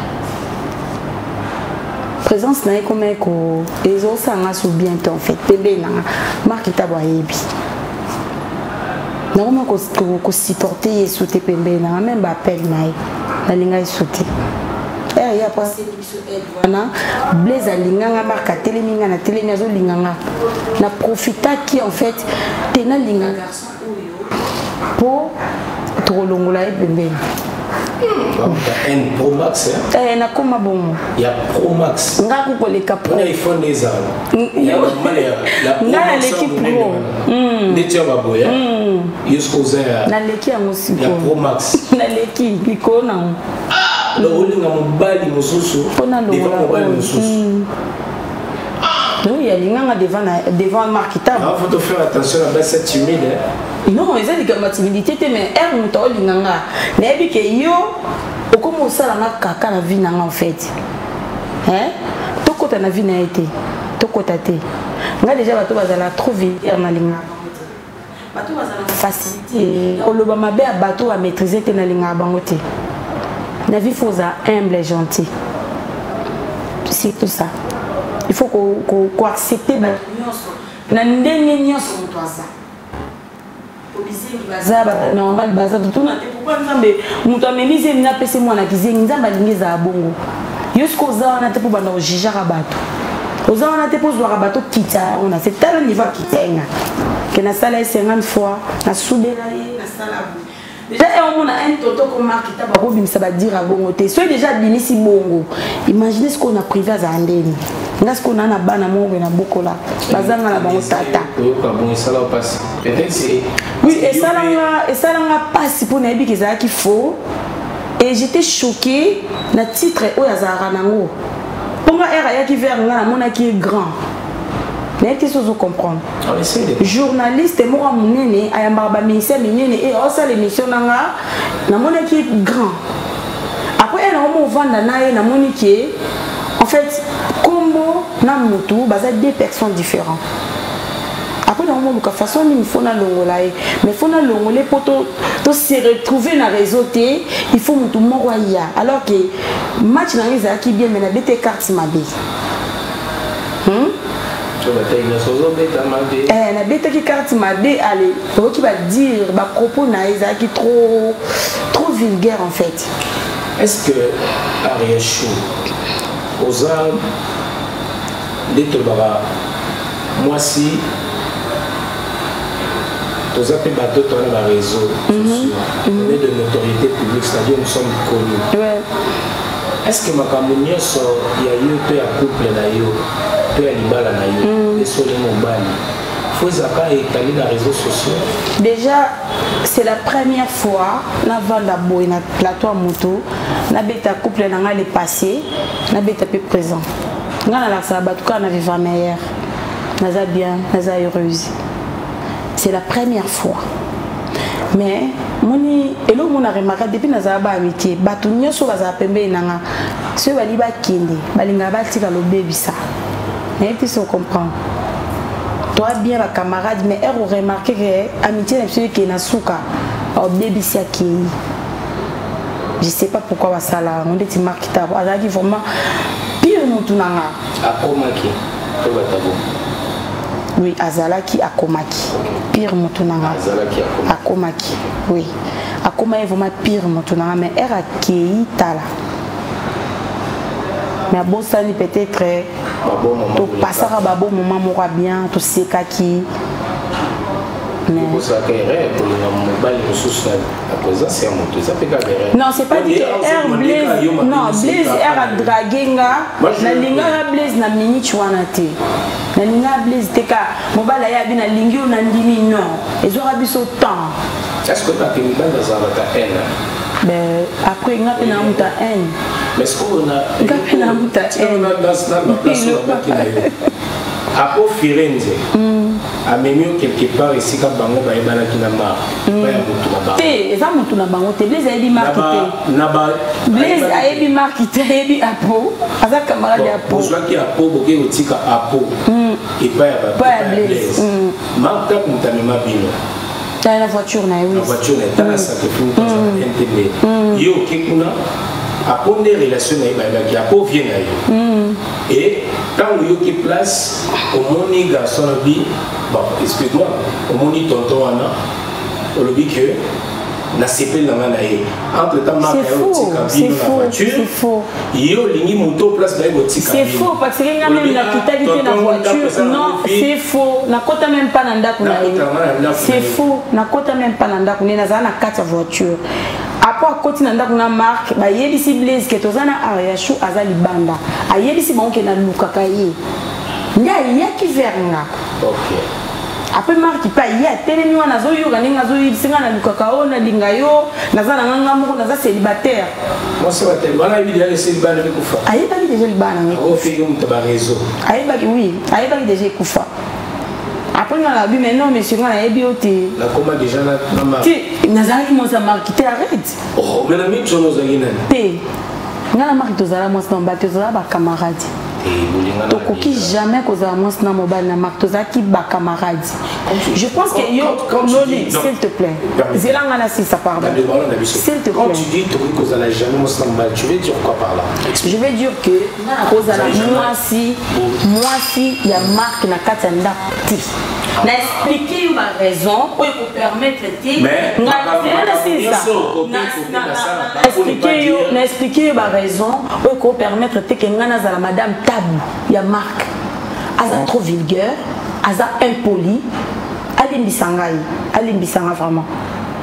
Présence na ikome ko ezo sanga sou bientôt en fait pembe na marque tabo yebi. Normalement qu'on supporter et sauter pembe na même ba appel na na linga sauter eh ya passé biso edwana Blaise alinga nga marka teleminga na telemi azo linga nga na profita qui en fait tena linga garçon oyo pour tolongola pembe
un Pro Max
eh na koma bon
ya Pro Max
nga ko ko le capro
na iPhone des ans ya la
na l'équipe pro
Netia baboya jusqu'aux heures
na leki ya musiko
ya Pro Max
na leki likona
ah le olinga mobali mosusu
pona lo mobali mosusu non il y a l'inganga devant devant marquita
il faut faire attention à cette timide
non ils ont dit que ma timidité mais elle monte au l'inganga mais bi que yo okomo sala na kaka na vie nanga en fait hein to kota na vie na été to kota te nga déjà bato bazala trop vite na linga bato bazala facilité oloba mabe a bato a maîtriser te na linga bango te na vie faut ça humble et gentil c'est tout ça il faut qu'on qu'on accepter ba nyonso na ndenge nyonso mto aza baza normal baza tout na te pourquoi nzambe mto amemize na pese mwana kizengi nzambe alingeza abongo yosko za na te pour banda ojijara bato oza wana te pour zwa bato kita on a c'est tel niveau kitenga que na sala cinquante fois na soudela ye na sala
Déjà, on a un tonton comme Marc qui t'a pas dit ça va dire à Bongoté. Soit déjà Binisi Bongo. Imaginez ce qu'on a privé à Zandeni. Là, ce qu'on a na bana mongo na bokola. Bazanga na bango tata. Oui, et ça là, et ça là passe pour nabi qui ça qui faut. Et j'étais choquée na titre o ya Zara nango. Pour moi, era ya qui vers na mona qui est grand. Mais qu'est-ce que vous comprenez? Journaliste, moi, mon aîné, à un barba ministère, et aussi l'émission nanga, na mon qui est grand. Après, elle a un vent d'anaï, na mon qui en fait, combo, na moto, basé deux personnes différentes. Après, dans mon façon, il faut na longolaï, mais il faut na longolé pour te se retrouver na réseau, il faut mon tout moroya. Alors que match na les qui bien, mais na bête carte ma vie. Hum? Eh, na bête qui carte ma bé, allez, qui va dire, bah propos na Isa qui trop, trop vulgaire en fait.
Est-ce que Ariachou, aux armes, des tobara, moi si, tous les bateaux dans la réseau, on est de notoriété publique, c'est-à-dire nous sommes connus. Est-ce que ma camouflage sort, il y a eu peu à couple là yo.
Déjà, c'est la première fois na vanda boy na plateau à moto, na beta couple na les passé, na beta peu présent. Na la sabat tout na vivre meilleur. Na bien, na heureuse. C'est la première fois. Mais moni elo mona remarqué depuis na za ba amitié, batu nyoso ba za pembe nanga. Ceux bali ba kinde, balinga ba tika lo bebisa. Mais tu comprends. Toi bien la camarade, mais elle a remarqué que l'amitié est celui qui est Nasuka. Au bébé qui. Je ne sais pas pourquoi ça là. On dit marque ta voix. Elle a dit vraiment pire moutunanga.
Akomaki.
Oui, Azalaki Akomaki. Pire moutunanga.
Azalaki
Akomaki. Oui. Akoma est vraiment pire moutunanga, mais elle a qui tala. Mais bon ça peut-être tu passes à babo moment moura bien tu sais qui mais non c'est pas dit que Air Blaze non Blaze Air a dragué na linga Blaze na mini chwana te na linga Blaze te ka mobala ya bi na lingi na ndimi non ils ont rabi son temps
est-ce que tu as que mobala dans ta haine
ben après nga pe na muta haine
mais est-ce qu'on a
nga pe na muta haine
à Firenze a même quelque part ici quand bango ba ebana ki na mar ba ya mutu na ba
te eza mutu na bango te Blaze ayebi marketé
na ba
Blaze ayebi marketé ayebi apo aza camarade ya apo
bozwa ki apo boke otika apo et pas ya ba Blaze marta kuntamema bino
dans la voiture na oui
la voiture na dans la salle pour internet yo kekuna apo des relations na ba ki apo vient na yo et quand vous avez place, au monde garçon dit, bon, excuse-moi, au monde tonton Anna, au lobby que na sepel na nganaye. Entre temps marque
c'est faux, c'est faux.
Yo lingi moto place ba boti
c'est faux parce que nga même la quitalité na voiture, non, c'est faux. Na kota même pas na ndako na. C'est faux, na kota même pas na ndako na za na kata voiture. Après à côté na ndako na marque, ba yebisi Blaze que tozana Ariachou azali banda. Ayebisi bango ke na lukaka ye. Nga ya ki verna.
OK.
Après marque pas ya telemi wana zo yo ganinga zo yisinga na lukaka o na linga yo naza na nganga moko naza célibataire.
Moi c'est pas tellement bana bidia le célibataire avec kufa.
Ayi ba déjà le bana.
O fait comme ta réseau.
Ayi ba oui, ayi ba déjà kufa. Après on a vu maintenant monsieur on a ebioté.
La comment déjà na na.
Tu naza ki mo sa marquer arrête.
Oh, mais la même chose nous a gagné.
Té. Ngana marque tozala mo sa mbaté tozala ba camarade. Tokoki jamais cause à moi na mobile na marque tozaki ba camarade. Je pense que yo Loli s'il te plaît. Zelanga na si ça pardon. S'il te plaît.
Quand tu dis tokoki cause à la jamais moi na mobile, tu veux dire quoi par là?
Je veux dire que cause à la moi si moi si il y a marque na kata ndapti. Na expliquer ma raison pour permettre de
mais
expliquer yo na expliquer ma raison pour permettre de que ngana za la madame tabou ya marque aza trop vulgaire aza impoli alimbisanga alimbisanga vraiment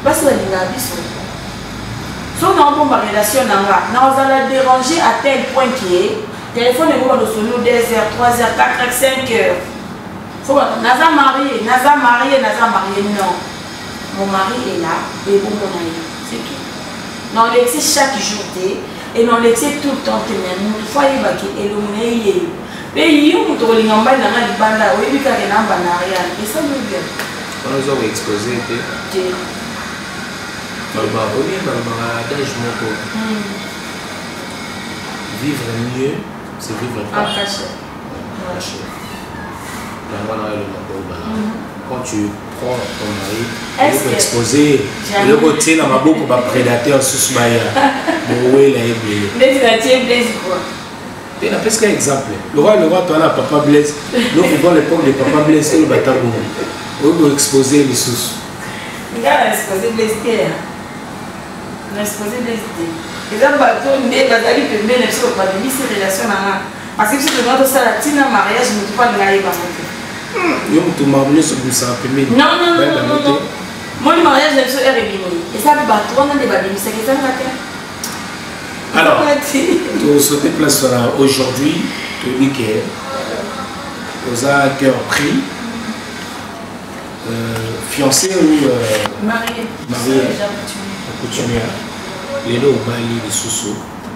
basi balinga biso so na bon ma relation nanga na ozala déranger à tel point que téléphone est bon solo deux heures trois heures quatre heures cinq heures faut naza marié naza marié naza marié non mon mari est là et bon mon ami c'est tout non l'excès chaque jour et non l'excès tout le temps même une fois il va qui éloigner mais il y a un tour de l'engagement dans la banda oui il y a un banariat et ça me bien
on nous a exposé que Malba, oui, Malba, d'âge mon vivre mieux, c'est vivre
en caché.
Quand tu prends ton mari, il faut exposer le côté dans ma boucle, ma prédateur sous ce maillot. Bon, oui, il a été.
Mais tu as tué Blaise quoi?
Il a presque un exemple. Le roi, le roi, toi là, papa Blaise. Nous vivons l'époque de papa Blaise et le bâtard. On peut exposer les sous.
Regarde, exposer Blaise. On a exposé des idées. Et là, on est basé sur les relations parce que si tu regardes ça, la mariage, je ne peux pas le
marier.
Non, non, non, non, non. Moi, le mariage, je suis réglé. Et ça, on a des babines, c'est que ça me
alors, tu sauter place aujourd'hui, tu dis que vous avez un cœur pris, fiancé ou
marié.
Marié. Coutumière, les lots au Bali, les sous-sous.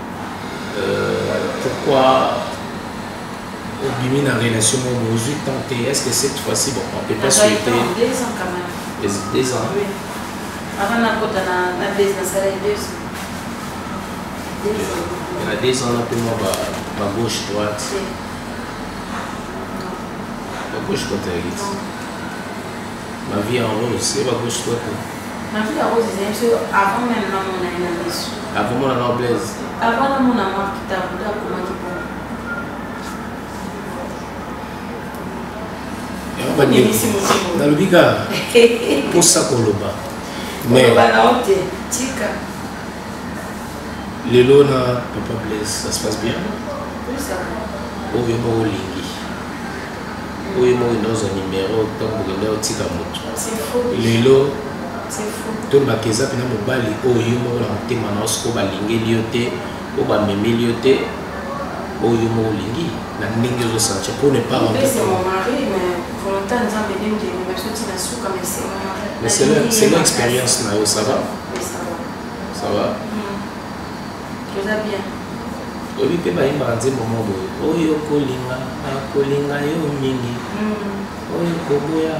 Pourquoi au Bimi dans la relation aujourd'hui tenté? Est-ce que cette fois-ci, bon, on ne peut pas souhaiter
deux ans quand même.
Deux ans.
Oui. Avant la côte, on a deux ans, ça a deux ans.
Il y a deux ans, on a pu moi, ma gauche, droite. Ma gauche, côté ma vie en rose, c'est ma gauche, droite.
Ma vie en rose, c'est avant même mon année.
Avant mon année Blaise.
Avant mon année qui t'a voulu comment tu peux.
Dans le biga, pour ça qu'on le bat. Mais les lots na papa Blaise, ça se passe bien.
Oui, ça va.
Où est mon lingi? Où est mon numéro? Tant que vous avez tika moto.
C'est faux.
Les lots.
C'est faux.
Tout le maquisa pina mobali oyo mo la ntema na osko balingi liote o ba meme liote oyo mo lingi na ndenge zo sentir pour ne pas rentrer.
C'est mon mari mais volontaire nous a béni de me sortir na souka mais c'est mon mari.
Mais c'est leur c'est leur expérience na yo ça va?
Oui, ça va.
Ça va?
Je vais bien.
Obi pe ba imba nze momo boyo oyo kolinga akolinga yo mingi. Oyo koboya.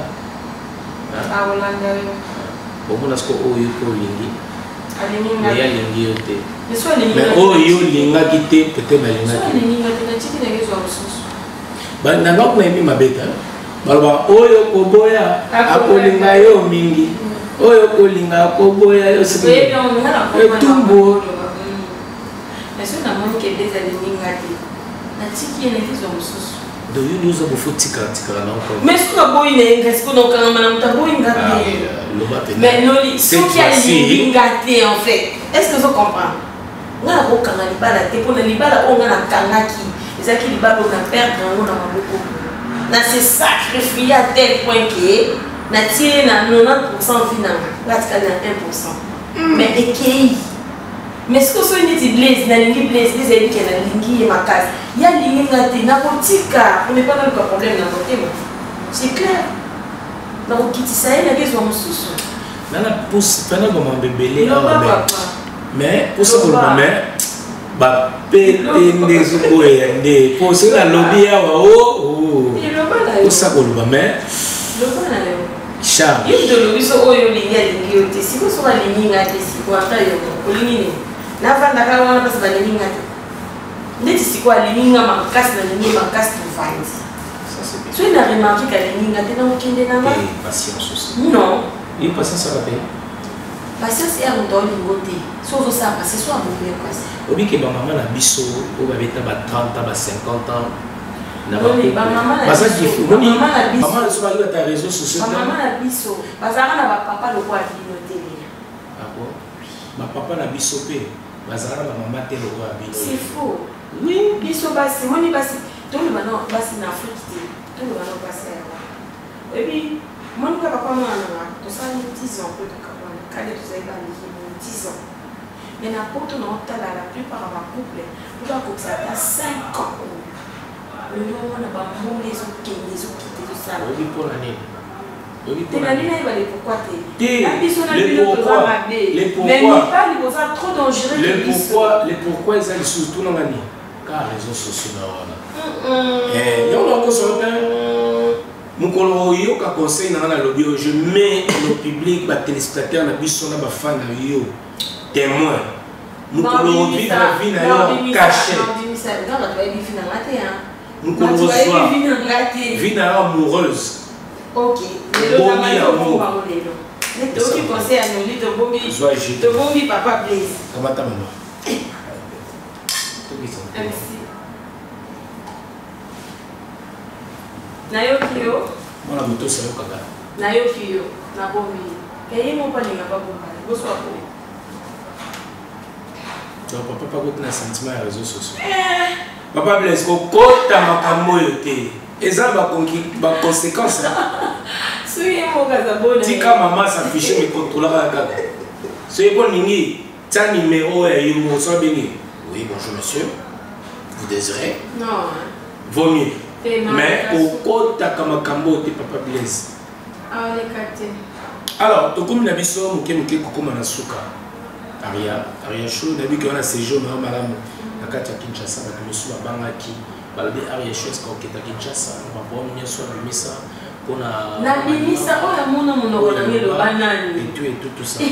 Ah Hollande yo.
Bon, est-ce que vous lingi? Il y a lingi yote.
Mais
oh yo linga kite peut-être ba linga.
So linga tena chiki na yezo abususu.
Ba na ngok na mi mabeta. Balba oyo koboya akolinga yo mingi. Oyo kolinga koboya yo siku.
Oui, on a la
et tumbo.
Mais so na moni ke des linga te. Na chiki na yezo abususu.
Do you use a buffet tika tika na encore?
Mais ce que boy ne ngas ko no kanga na mta boy ngate. Mais non, ce qui a été gâté en fait. Est-ce que vous comprenez? On a beaucoup de libala, pour le libala, on a un kanaki. Les acquis libala, on a perdu, on a beaucoup. On a se sacrifié à tel point que on a tiré quatre-vingt-dix pour cent final, on a tiré un pour cent. Mais et qui? Mais ce que vous avez dit, Blaise, na lingi Blaise, les amis qui na lingi et ma case. Il y a lingi gâté, na politika, on n'est pas dans le problème dans le thème. C'est clair. Donc, qui ça y est, les gens sous.
Nana pousse, pendant que mon bébé mais pour ça, mais bah péter des soucouyes, des pour ça la lobby à oh pour ça qu'on va mais charme.
Il de lobby so oyo linga linga te si ko so la linga te si ko ata yo ko lingi na vanda ka wana pas ba linga te ndeti si ko linga makasi na linga makasi to find. Tu as remarqué qu'elle est ningate dans le kinde na ba?
Patience aussi.
Non.
Et patience à la paix.
Patience est un don lingoté. Sauf ça parce que soit mon père passe.
Obi ke ba maman na biso o ba beta ba trente ans ba cinquante ans.
Na ba ba maman na biso. Maman na biso.
Maman so ba ta réseaux sociaux.
Maman na biso. Bazara na ba papa le quoi lingoté.
Ah bon? Ma papa na biso pe. Bazara na maman te le quoi bino.
C'est faux. Oui, biso basi, moni basi. Tout le monde basi na Afrique. Tout le monde passe. Et puis, mon papa, moi, tout ça, dix ans, kale tozali baleki dix ans mais na poto na otala la plupart ya bacouple po bakokisa ata cinq ans lelo omona bambongo ezokende ezokite ezosala
oyebi mpona nini
te na nini ayeba le pourquoi te na biso na bino toza mabe mais mibali boza trop dangereux
le pourquoi le pourquoi eza lisusu tunanga nini car réseaux sociaux na wana yango nakosala te mokolo oyoka conseil nanga na lobi oyo je mets le public batéléspectateur na biso na bafan na yo témoin mokolo ovivre la vie na yo caché mokolo ozwa vie na yo amoureuse
ok
bomi amour
toki conseil ya noli tobombi papa Blaise
kamata mama
nayoki yo
mwana moto osayokaka
nayoki yo nabombi kaye mopalinga babombala boswa boye
donc papa pakoti na sentiment ya réseaux sociaux papa Blaise kokota makambo oyo te eza baconséquence tika mama s'affiche mekontrolaka kaka soki mpo ningi tia numéro ya yo moso abenge oui bonjour monsieur vous désirez
non
vaut mieux mais okotaka makambo te papa Blaise alors tokomi na biso moke moke kokóma na suka aria aria show nayebi ke wana séjour na yo malamu na kati ya Kinshasa bato mosusu babangaki balobi aria show eska oketa Kinshasa na baboni nyonso abimisa mpona
nabimisa oyo mona monoko na ngai eloba nani
etu etu tout ça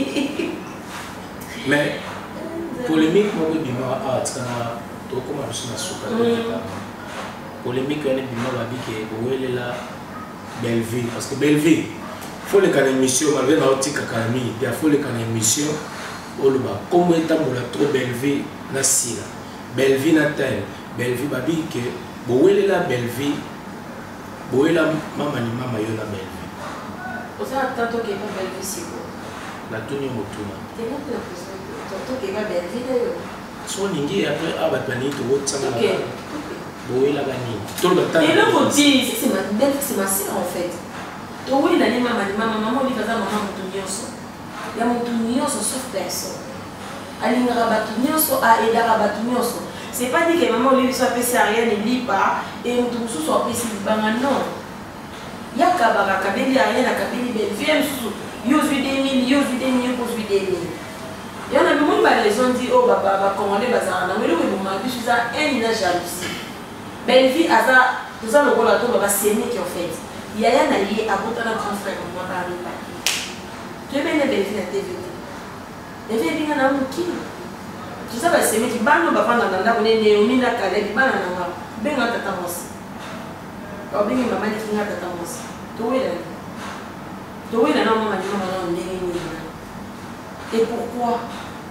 mais polémique moko ebimaka awa tikana tokóma biso na suka polémique wana ebima babike kowelela Belleville parce que Belleville faut leka na émission malgré na otikaka na mingi te faut leka na émission oloba kombo etambola trop Belleville na sila Belleville na tel Belleville babike bowelela Belleville bowelela mama ni mama yo na Belleville
osala tanto ke ba Belleville siko
natuni motuna
tena pela tanto ke ba Belleville yo
so ningi après abato bani to wotsanga na bowelela bani to le temps
et le côté si c'est ma belle c'est ma sœur en fait to oui la ni mama ni mama mama oli kaza mama mutu nyonso ya mutu nyonso sauf personne alingaka bato nyonso aedaka bato nyonso c'est pas dit que maman oli biso apesi rien ne lit pas et mutu mosusu apesi libanga non yakabaka kabeli rien akabeli Belleville mosusu yo zwi deux mille yo zwi deux mille yo kozwi deux mille yana bimoni baleson di oyo bacongolais bazalaka nango eloko ebomaka biso eza haine na jalousie Belleville aza toza lokola to babaseneki en fait yaya na ye abotana grand frère mwa bamipaki toyebene Belleville na T V T Belleville ebinga na mokili toza basemeki bano bavanda na ndako ne Naomi na Caleb bana na nga benga tata mwasi babengi mama likinga tata mwasi towela towela na mama ndima mwana ndenge nini et pourquoi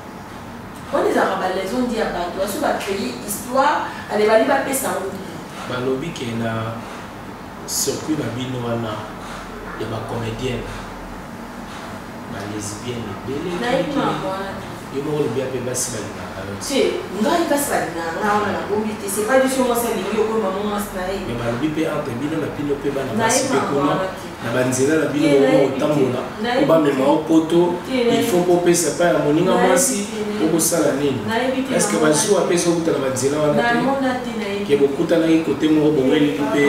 on les a rabalés on dit à bato aso bacréer histoire alebali bapesa ngo
balobi ke na circuit na bino wana ya bacomédienne balesbienne ebele yo moko lobi ape basi balingaka
te ngai basi balingaka nga wana nabombi te c'est pas du tout mwasi alingi okoma mo mwasi na ye
mais balobi mpe entre bino na bino mpe bana basi mpe kuna na banzela na bino bomo kotambola po bamema o poto il faut kopesa epai ya moninga mwasi okosala nini estce bazwi apesa okuta na banzela wana te ke bokutanaki kote moko boweleli mpe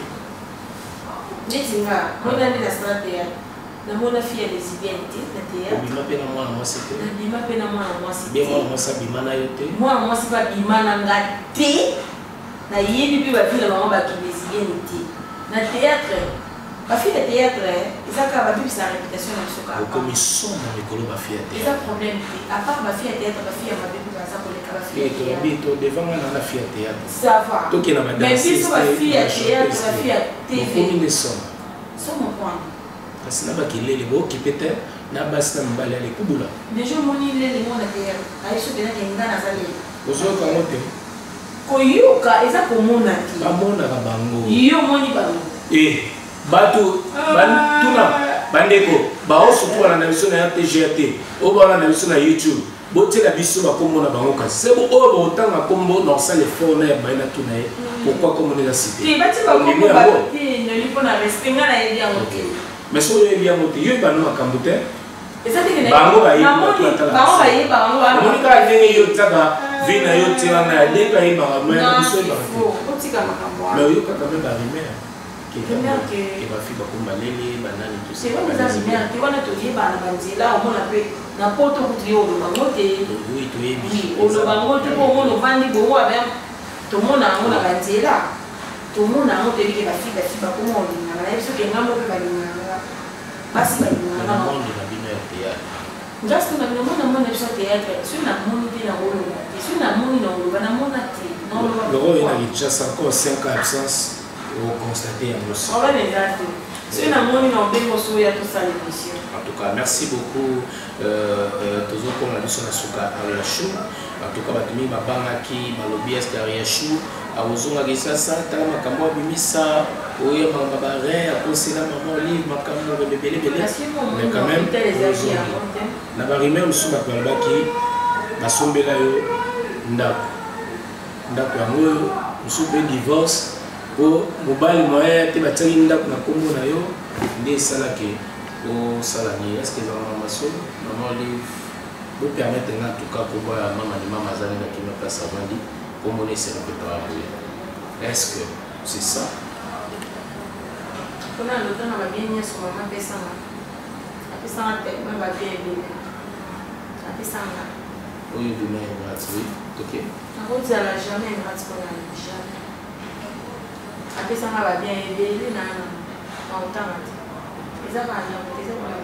neti nga mona nde na sala théâtre namona fille ya lesbienne te na théâtre
obima mpe na mwana mwasi te
nabima mpe na mwana mwasi
te mwana mwasi abima na yo te
mwana mwasi babima na nga te nayebi mpe bafille na bango baki lesbienne te na théâtre bafille ya théâtre eza kaka babibisa réputation na biso kaka
okomi somba mikolo bafille ya
eza problème te à part bafille ya théâtre bafille ya mabe mpe baza koleka bafille ya
théâtre to devant nga na fille ya théâtre
ça va
tokena
mais biso bafille ya théâtre bafille ya T V
okomi nde somba
somo point
kasi na bakelele bookipe te na basi na mibali ya lekubula
déjà omoni lele ngo na théâtre aiso penake nga naza lele
ozoyoka ngo te
koyoka eza komona te
bamonaka bango
yo omoni bango
e bato bantuna bandeko baosutu wana na biso na ya T G A T oyo bawana na biso na YouTube botiela biso bakombo na bango kasi se oyo baotanga kombo na osala effort na ya baye na tuna ye pourquoi kombo neza cité mais so oyo ebi yango te yo ebano makambo te bango bayeba monika ndenge yo taka vi na yo te wana alenga yebaka me na biso yebaka me oyokaka me barimere ke bafi bakoma lele banani
wana toyebana banzela omona mpe na poto kutu yo olobango te olobango te mpo omona ovandi bongo abe tomona yango na banzela tomona yango toyebi ke bafi bafi bakoma olingana nayebi soki engambo mpe balingana basi balingana ngasi na bino mona mona biso théâtre soki namoni mpe naoloba te soki namoni naoloba namona te
loko oyo na kinshasa encore cinq ans absence oconstaté yango
obaneza te soki namoni na obengi oso ya tosala émission.
En tout cas, merci beaucoup. Tozo comme la biso na suka Ariachou. En tout cas, batumi babangaki balobi est Ariachou. Awozonga kisasa tala makambo bimisa oyo mama bare akosela maman livre makambo bebele bele. Mais quand même na barime musu bakalbaki basombela yo ndako. Ndako yango musu pe divorce po mobali moya te bataki ndako na kombo na yo nde salaki au salarié. Est-ce que maman maso maman livre vous permettre en tout cas pour voir maman de maman zane qui me passe avant dit pour mon essayer de travailler. Est-ce que c'est ça?
On a le temps à bien nier sur maman pesama. Après ça même va bien bien. Après ça là.
Oui, demain gratuit. OK.
On va dire la jamais gratuit pour la jamais. Après ça va bien aider na na autant. Ça va là, ça va.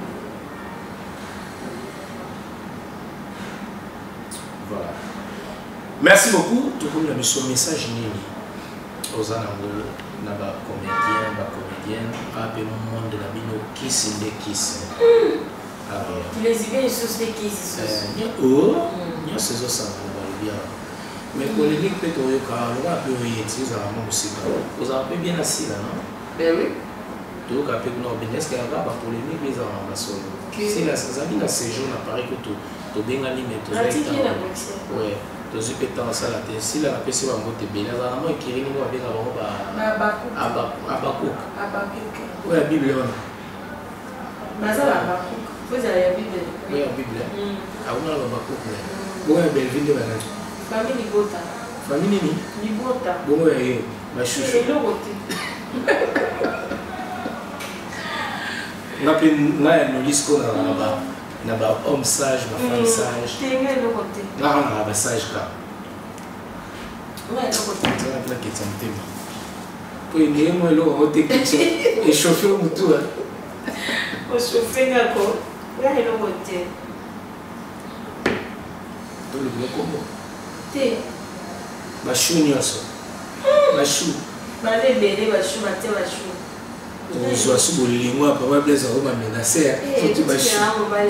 Voilà. Merci beaucoup. Tout comme le son message nini aux anangolo na ba comédien ba comédienne rappel monde de la bino kiss de kiss. Ah ouais.
Tu les y sur des kiss.
Euh oh, il y a ces autres ça va bien. Mais pour les link peut on ka on va peu utiliser à mon aussi. Vous avez bien assis là non?
Ben oui.
Donc après nous business qu'il y a pas polémique mais en maçon. C'est là ça vient à séjour à Paris que tout tout bien animé tout ça. Ouais. Tout ce que dans ça la tête si la P C va monter bien là moi qui rit nous avec la robe à Abakouk Abakouk
Abakouk.
Ouais la Bible là.
Mais ça la Abakouk. Vous avez la Bible.
Oui la Bible. Ah on a la Abakouk là. Bon la belle ville de la
famille Libota.
Famille ni
Libota.
Bon ouais ma chouchou.
C'est le côté.
Na pe na no disco na ba na ba homme sage ba femme sage.
Tenga le côté.
Na na ba sage ka.
Ouais le côté.
Ça la que ça me teme. Puis ni moi le côté que et chauffer au tout.
O chauffer ngako. Là le côté.
Tout le bloc comment?
Té.
Ba chou nyonso. Ba chou.
Ba le bébé ba chou ba té ba chou.
Vous avez su bolingo apa ba blaze au ba menacer faut ba chou.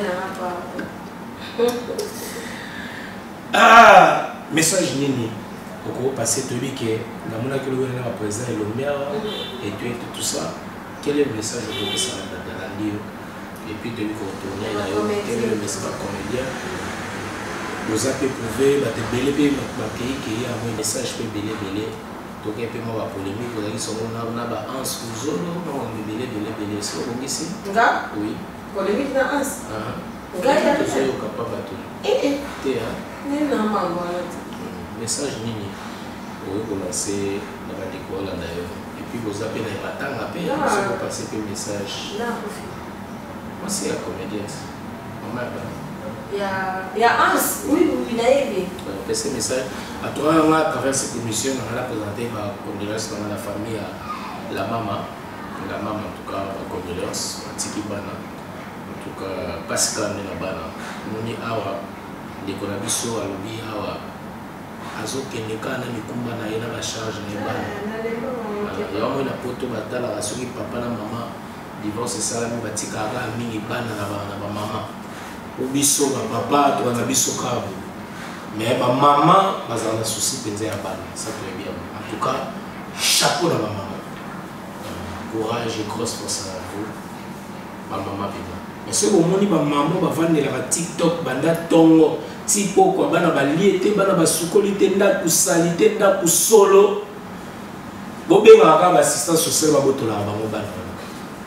Ah, message nini oko passer to bi que na mona que le na président et l'homme et tout tout ça. Quel est le message que ça dans la radio et puis de lui retourner là quel est le message comédien? Vous avez prouvé ba te belé pe ba pays qui a un message pe belé belé. Donc un peu moins polémique, vous avez dit qu'on a un ans sous zone, on a belé belé belé, c'est au bon ici.
Nga?
Oui.
Polémique dans ans.
Ah.
Nga il a
tout ça capable tout.
Eh eh.
Té hein.
Ni na maman.
Message nini. Vous commencez dans la école là d'ailleurs. Et puis vous appelez les batants après, ça vous passer le message.
Là.
Moi c'est la comédienne. Maman là.
Il y a il y a ans, oui, oui, il a aimé.
Ce message à toi on a travers cette émission on a présenté ma condoléance dans la famille à la maman, la maman en tout cas ma condoléance à Tiki Bana. En tout cas Pascal na bana. Moni awa de konabiso alobi awa azokende kana mikumba na yena ba charge na bana. Ya mo na poto batala soki papa na mama divorce salami batika ga mingi bana na ba mama. Obiso ba papa to na biso kabo. Mais ma maman bazana souci penza ya bana. Ça très bien. En tout cas, chapeau à ma maman. Courage et grosse force à vous. Ma maman bien. Mais c'est au moni ba maman ba vendre la TikTok banda tongo. Tipo kwa bana ba liete bana ba sukolite nda kusalite nda kusolo. Bobenga ka ba assistance sociale ba botola ba mo bana.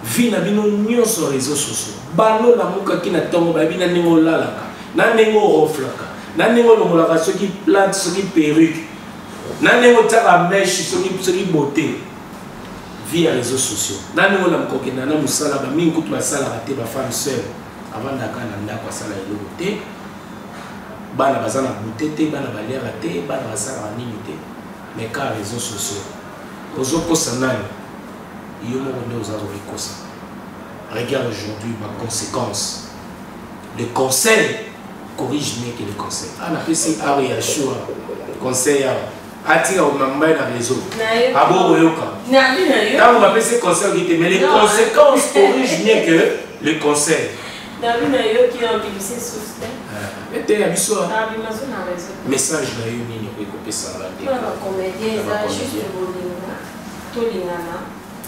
vie na bino nyonso réseaux sociaux balo la muka ki na tongo ba bina ningo lalaka na ningo roflaka na ningo longolaka soki plate soki perruque na ningo taka mèche soki soki beauté vie ya réseaux sociaux na ningo la mukokenda na musala ba mingi kutu basala te ba femme seule avant d'aka na ndako asala eloko te bana bazana bute te bana balera te bana basala nini te mais car réseaux sociaux ozokosa nani yo moko nde ozazokosa regarde aujourd'hui ma conséquence le conseil corrige mieux que le conseil ah na pesi ari ya choix conseil ya atika omamba na réseau abo oyoka ntango bapesi conseil okite mais les conséquences corrigent mieux que le conseil
David na yo qui a publié sous terre.
Ete ya biso.
Ah, bimazo na réseau.
Message na yo nini ko kopesa la
ndeko. Na comédien za juste bolinga. To lingana.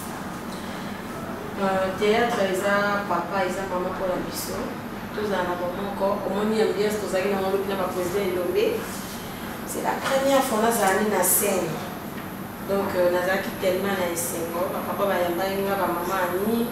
Euh théâtre eza papa eza maman pour la biso. Tous en avons encore omoni ambiance to zaki na ngolo pina ba président Elombe. C'est la première fois na zani na scène. Donc nazaki tellement na esengo papa ba yamba nga ba maman ani.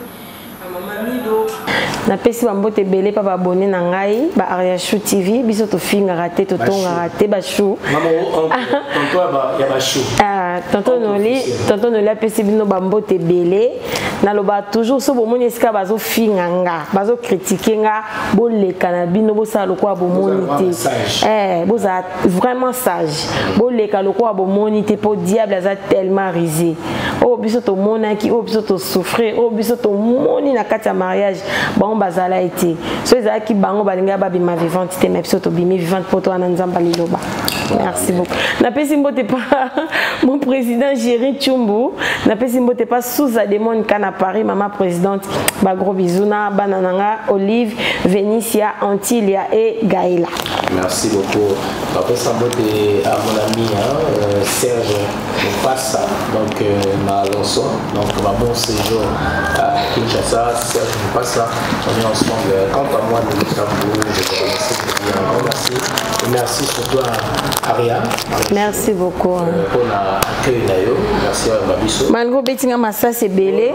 Na pesi bambote belé pa abonné na ngai ba Ariachou T V biso to finga raté to tonga raté ba chou
maman tonto ba ya ba chou
ah tonto noli tonto noli a pesi bino bambote belé na loba toujours so bomoni esika bazo finga nga bazo critiquer nga bo leka na bino bo sa lokwa bo monité eh bo za vraiment sage bo leka lokwa bo monité po diable za tellement risé oh biso to monaki oh biso to souffrir oh biso to moni na kati ya mariage bango bazala été so ezalaki bango balinga babima vivante te mais biso tobimi vivante poto wana nzamba liloba merci beaucoup na pesi mbote pas mon président Géry Tchumbu na pesi mbote pas sous a demone kana Paris maman présidente ba gros bisous na banananga Olive Vénitia Antilia et Gaëla
merci beaucoup après ça mbote à mon ami hein, euh, Serge Mpassa donc euh, na Alonso donc ma bon séjour à Kinshasa Serge Mpassa on est ensemble quant à moi de Luxembourg je te remercie bien merci et merci surtout à Aria
merci beaucoup
euh, pour l'accueil nayo merci à Mabiso
malgré betinga massa c'est belé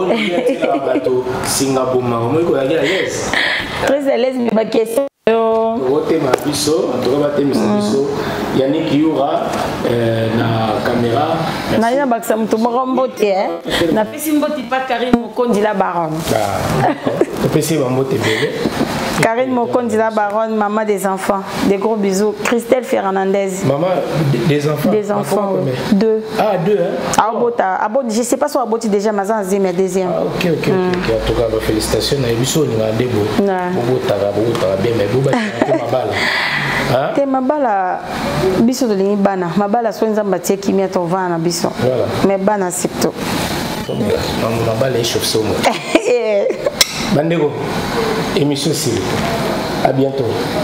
Singapour moi à l'aise
très à l'aise mais ma question
Rote Mabiso en tout cas baté Mabiso Yannick Yura na caméra
na ya baksa mutu mbote hein na pesi mbote pas Karine Mokondi la baronne
ah pesi mbote bébé
Karine Mokondi la baronne maman des enfants des gros bisous Christelle Fernandez
maman des enfants
des enfants deux
ah deux hein
abota abot je sais pas si aboti déjà mais en deuxième deuxième
ah ok ok ok en tout cas félicitations na biso ni ngande bo bota bota bien mais bo ba mabala hein
te mabala biso de lingi bana mabala so nzamba tie kimia to vana biso mais bana sipto
mabala est chauve somo bandego émission c'est à bientôt.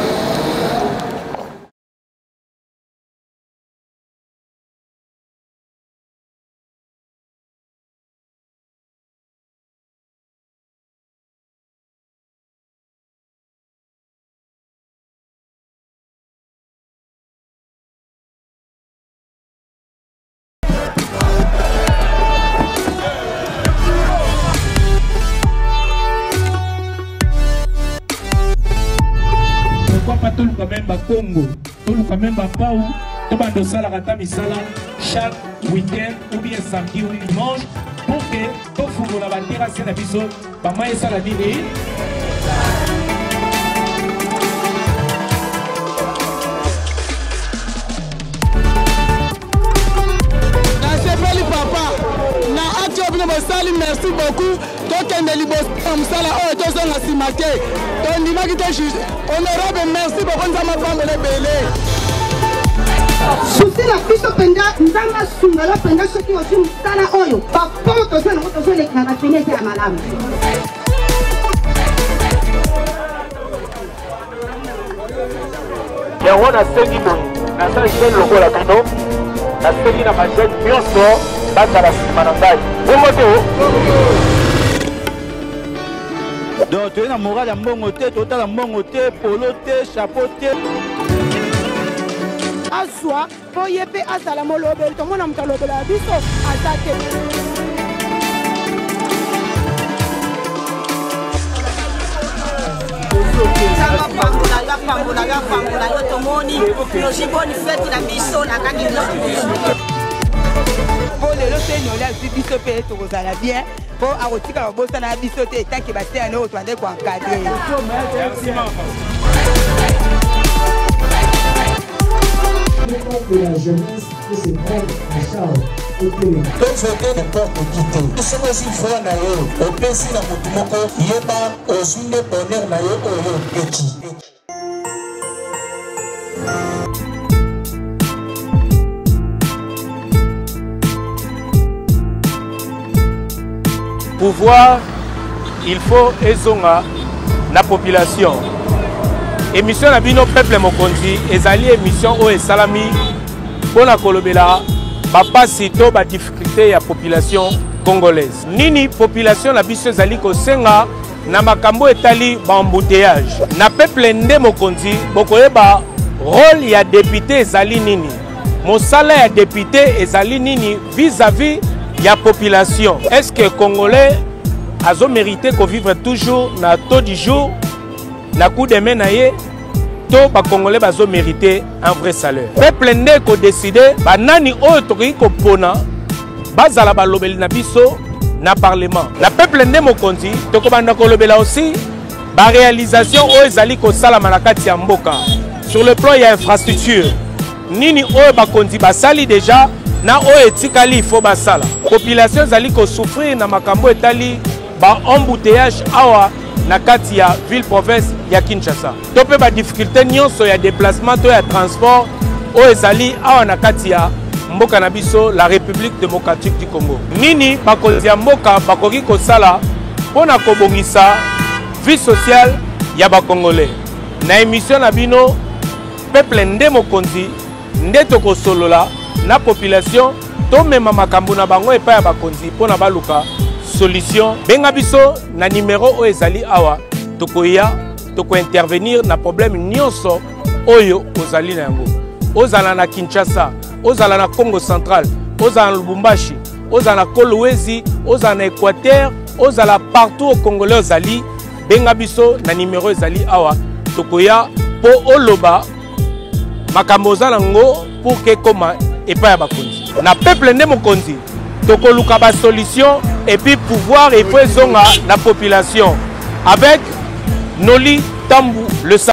Toluka même ba Congo, toluka même ba Pau, to ba dosala kata misala chaque week-end ou bien samedi ou dimanche pour que to fungo la bandera c'est la biso ba mai sala nini.
Nasepeli papa na atio bino bosali merci beaucoup tokende liboso mosala oyo tozonga nsima te tondimaki te honorable merci bokonza mapambole ebele
susi na biso mpenza nzambe asungala mpenza soki ozwi mosala oyo bapo tozwa nango tozolekana na fenete ya malamu
yango nasengi boye nasala jene lokola bino nasengi na majene nyonso bazala nsima na ngai bongo te
donc tu es na morale ya mbongo te totala mbongo te polo te chapeau te
azwa mpo ye mpe azala molobeli tomona moto alobela ya biso aza te
nzamba pambola yo apambola yo apambola yo tomoni logi boni feti na biso na kaki
po lelo te nyoli azwi biso mpe tokozala bien po akotikala babosana biso te etanke bateya noko twande koencadre.
De la jeunesse de se prendre en charge au terrain. Tozote n'importe qui te. Somo si fois na yo, opesi na mutu moko yeba ozunde bonheur na yo oyo eki.
Pouvoir, il faut ezonga la population. Émission na bino peuple mokonzi ezali émission o esalami pona kolobela papa sito ba difficulté ya population congolaise. Nini population na biso ezali kosenga na makambo etali ba embouteillage. Na peuple nde mokonzi bokoyeba rôle ya député ezali nini. Mosala ya député ezali nini vis-à-vis ya population. Est-ce que Congolais azo mérité qu'on vivre toujours na taux du jour na coup de main na ye to ba Congolais bazo mérité un vrai salaire. Peuple ndé ko décider ba nani oyo tokoki ko pona bazala ba lobeli na biso na parlement. Na peuple ndé mokonzi toko banda ko lobela aussi ba réalisation oyo ezali ko sala manakati ya mboka. Sur le plan ya infrastructure nini oyo ba konzi ba sali déjà na oyo etikali ifo basala. Population zali ko souffrir na makambo etali ba embouteillage awa na kati ya ville province ya Kinshasa. Tope ba difficulté nyonso ya déplacement to ya transport oyo ezali awa na kati ya mboka na biso la République démocratique du Congo. Nini bakonzi ya mboka bakoki kosala pona kobongisa vie sociale ya ba Congolais. Na émission na bino peuple nde mokonzi nde tokosolola na population to mema makambo na bango epa ya bakonzi pona baluka solution. Benga biso na numéro o ezali awa tokoya toko intervenir na problème nyonso oyo ozali na yango. Ozala na Kinshasa, ozala na Congo central, ozala na Lubumbashi, ozala na Kolwezi, ozala na Équateur, ozala partout au Congolais ozali. Benga biso na numéro ezali awa tokoya po oloba makambo ozala ngo pour que koma epa ya bakonzi. Na peuple nde mokonzi tokoluka ba solution et puis pouvoir et faut zonga la population avec Noli Tambou le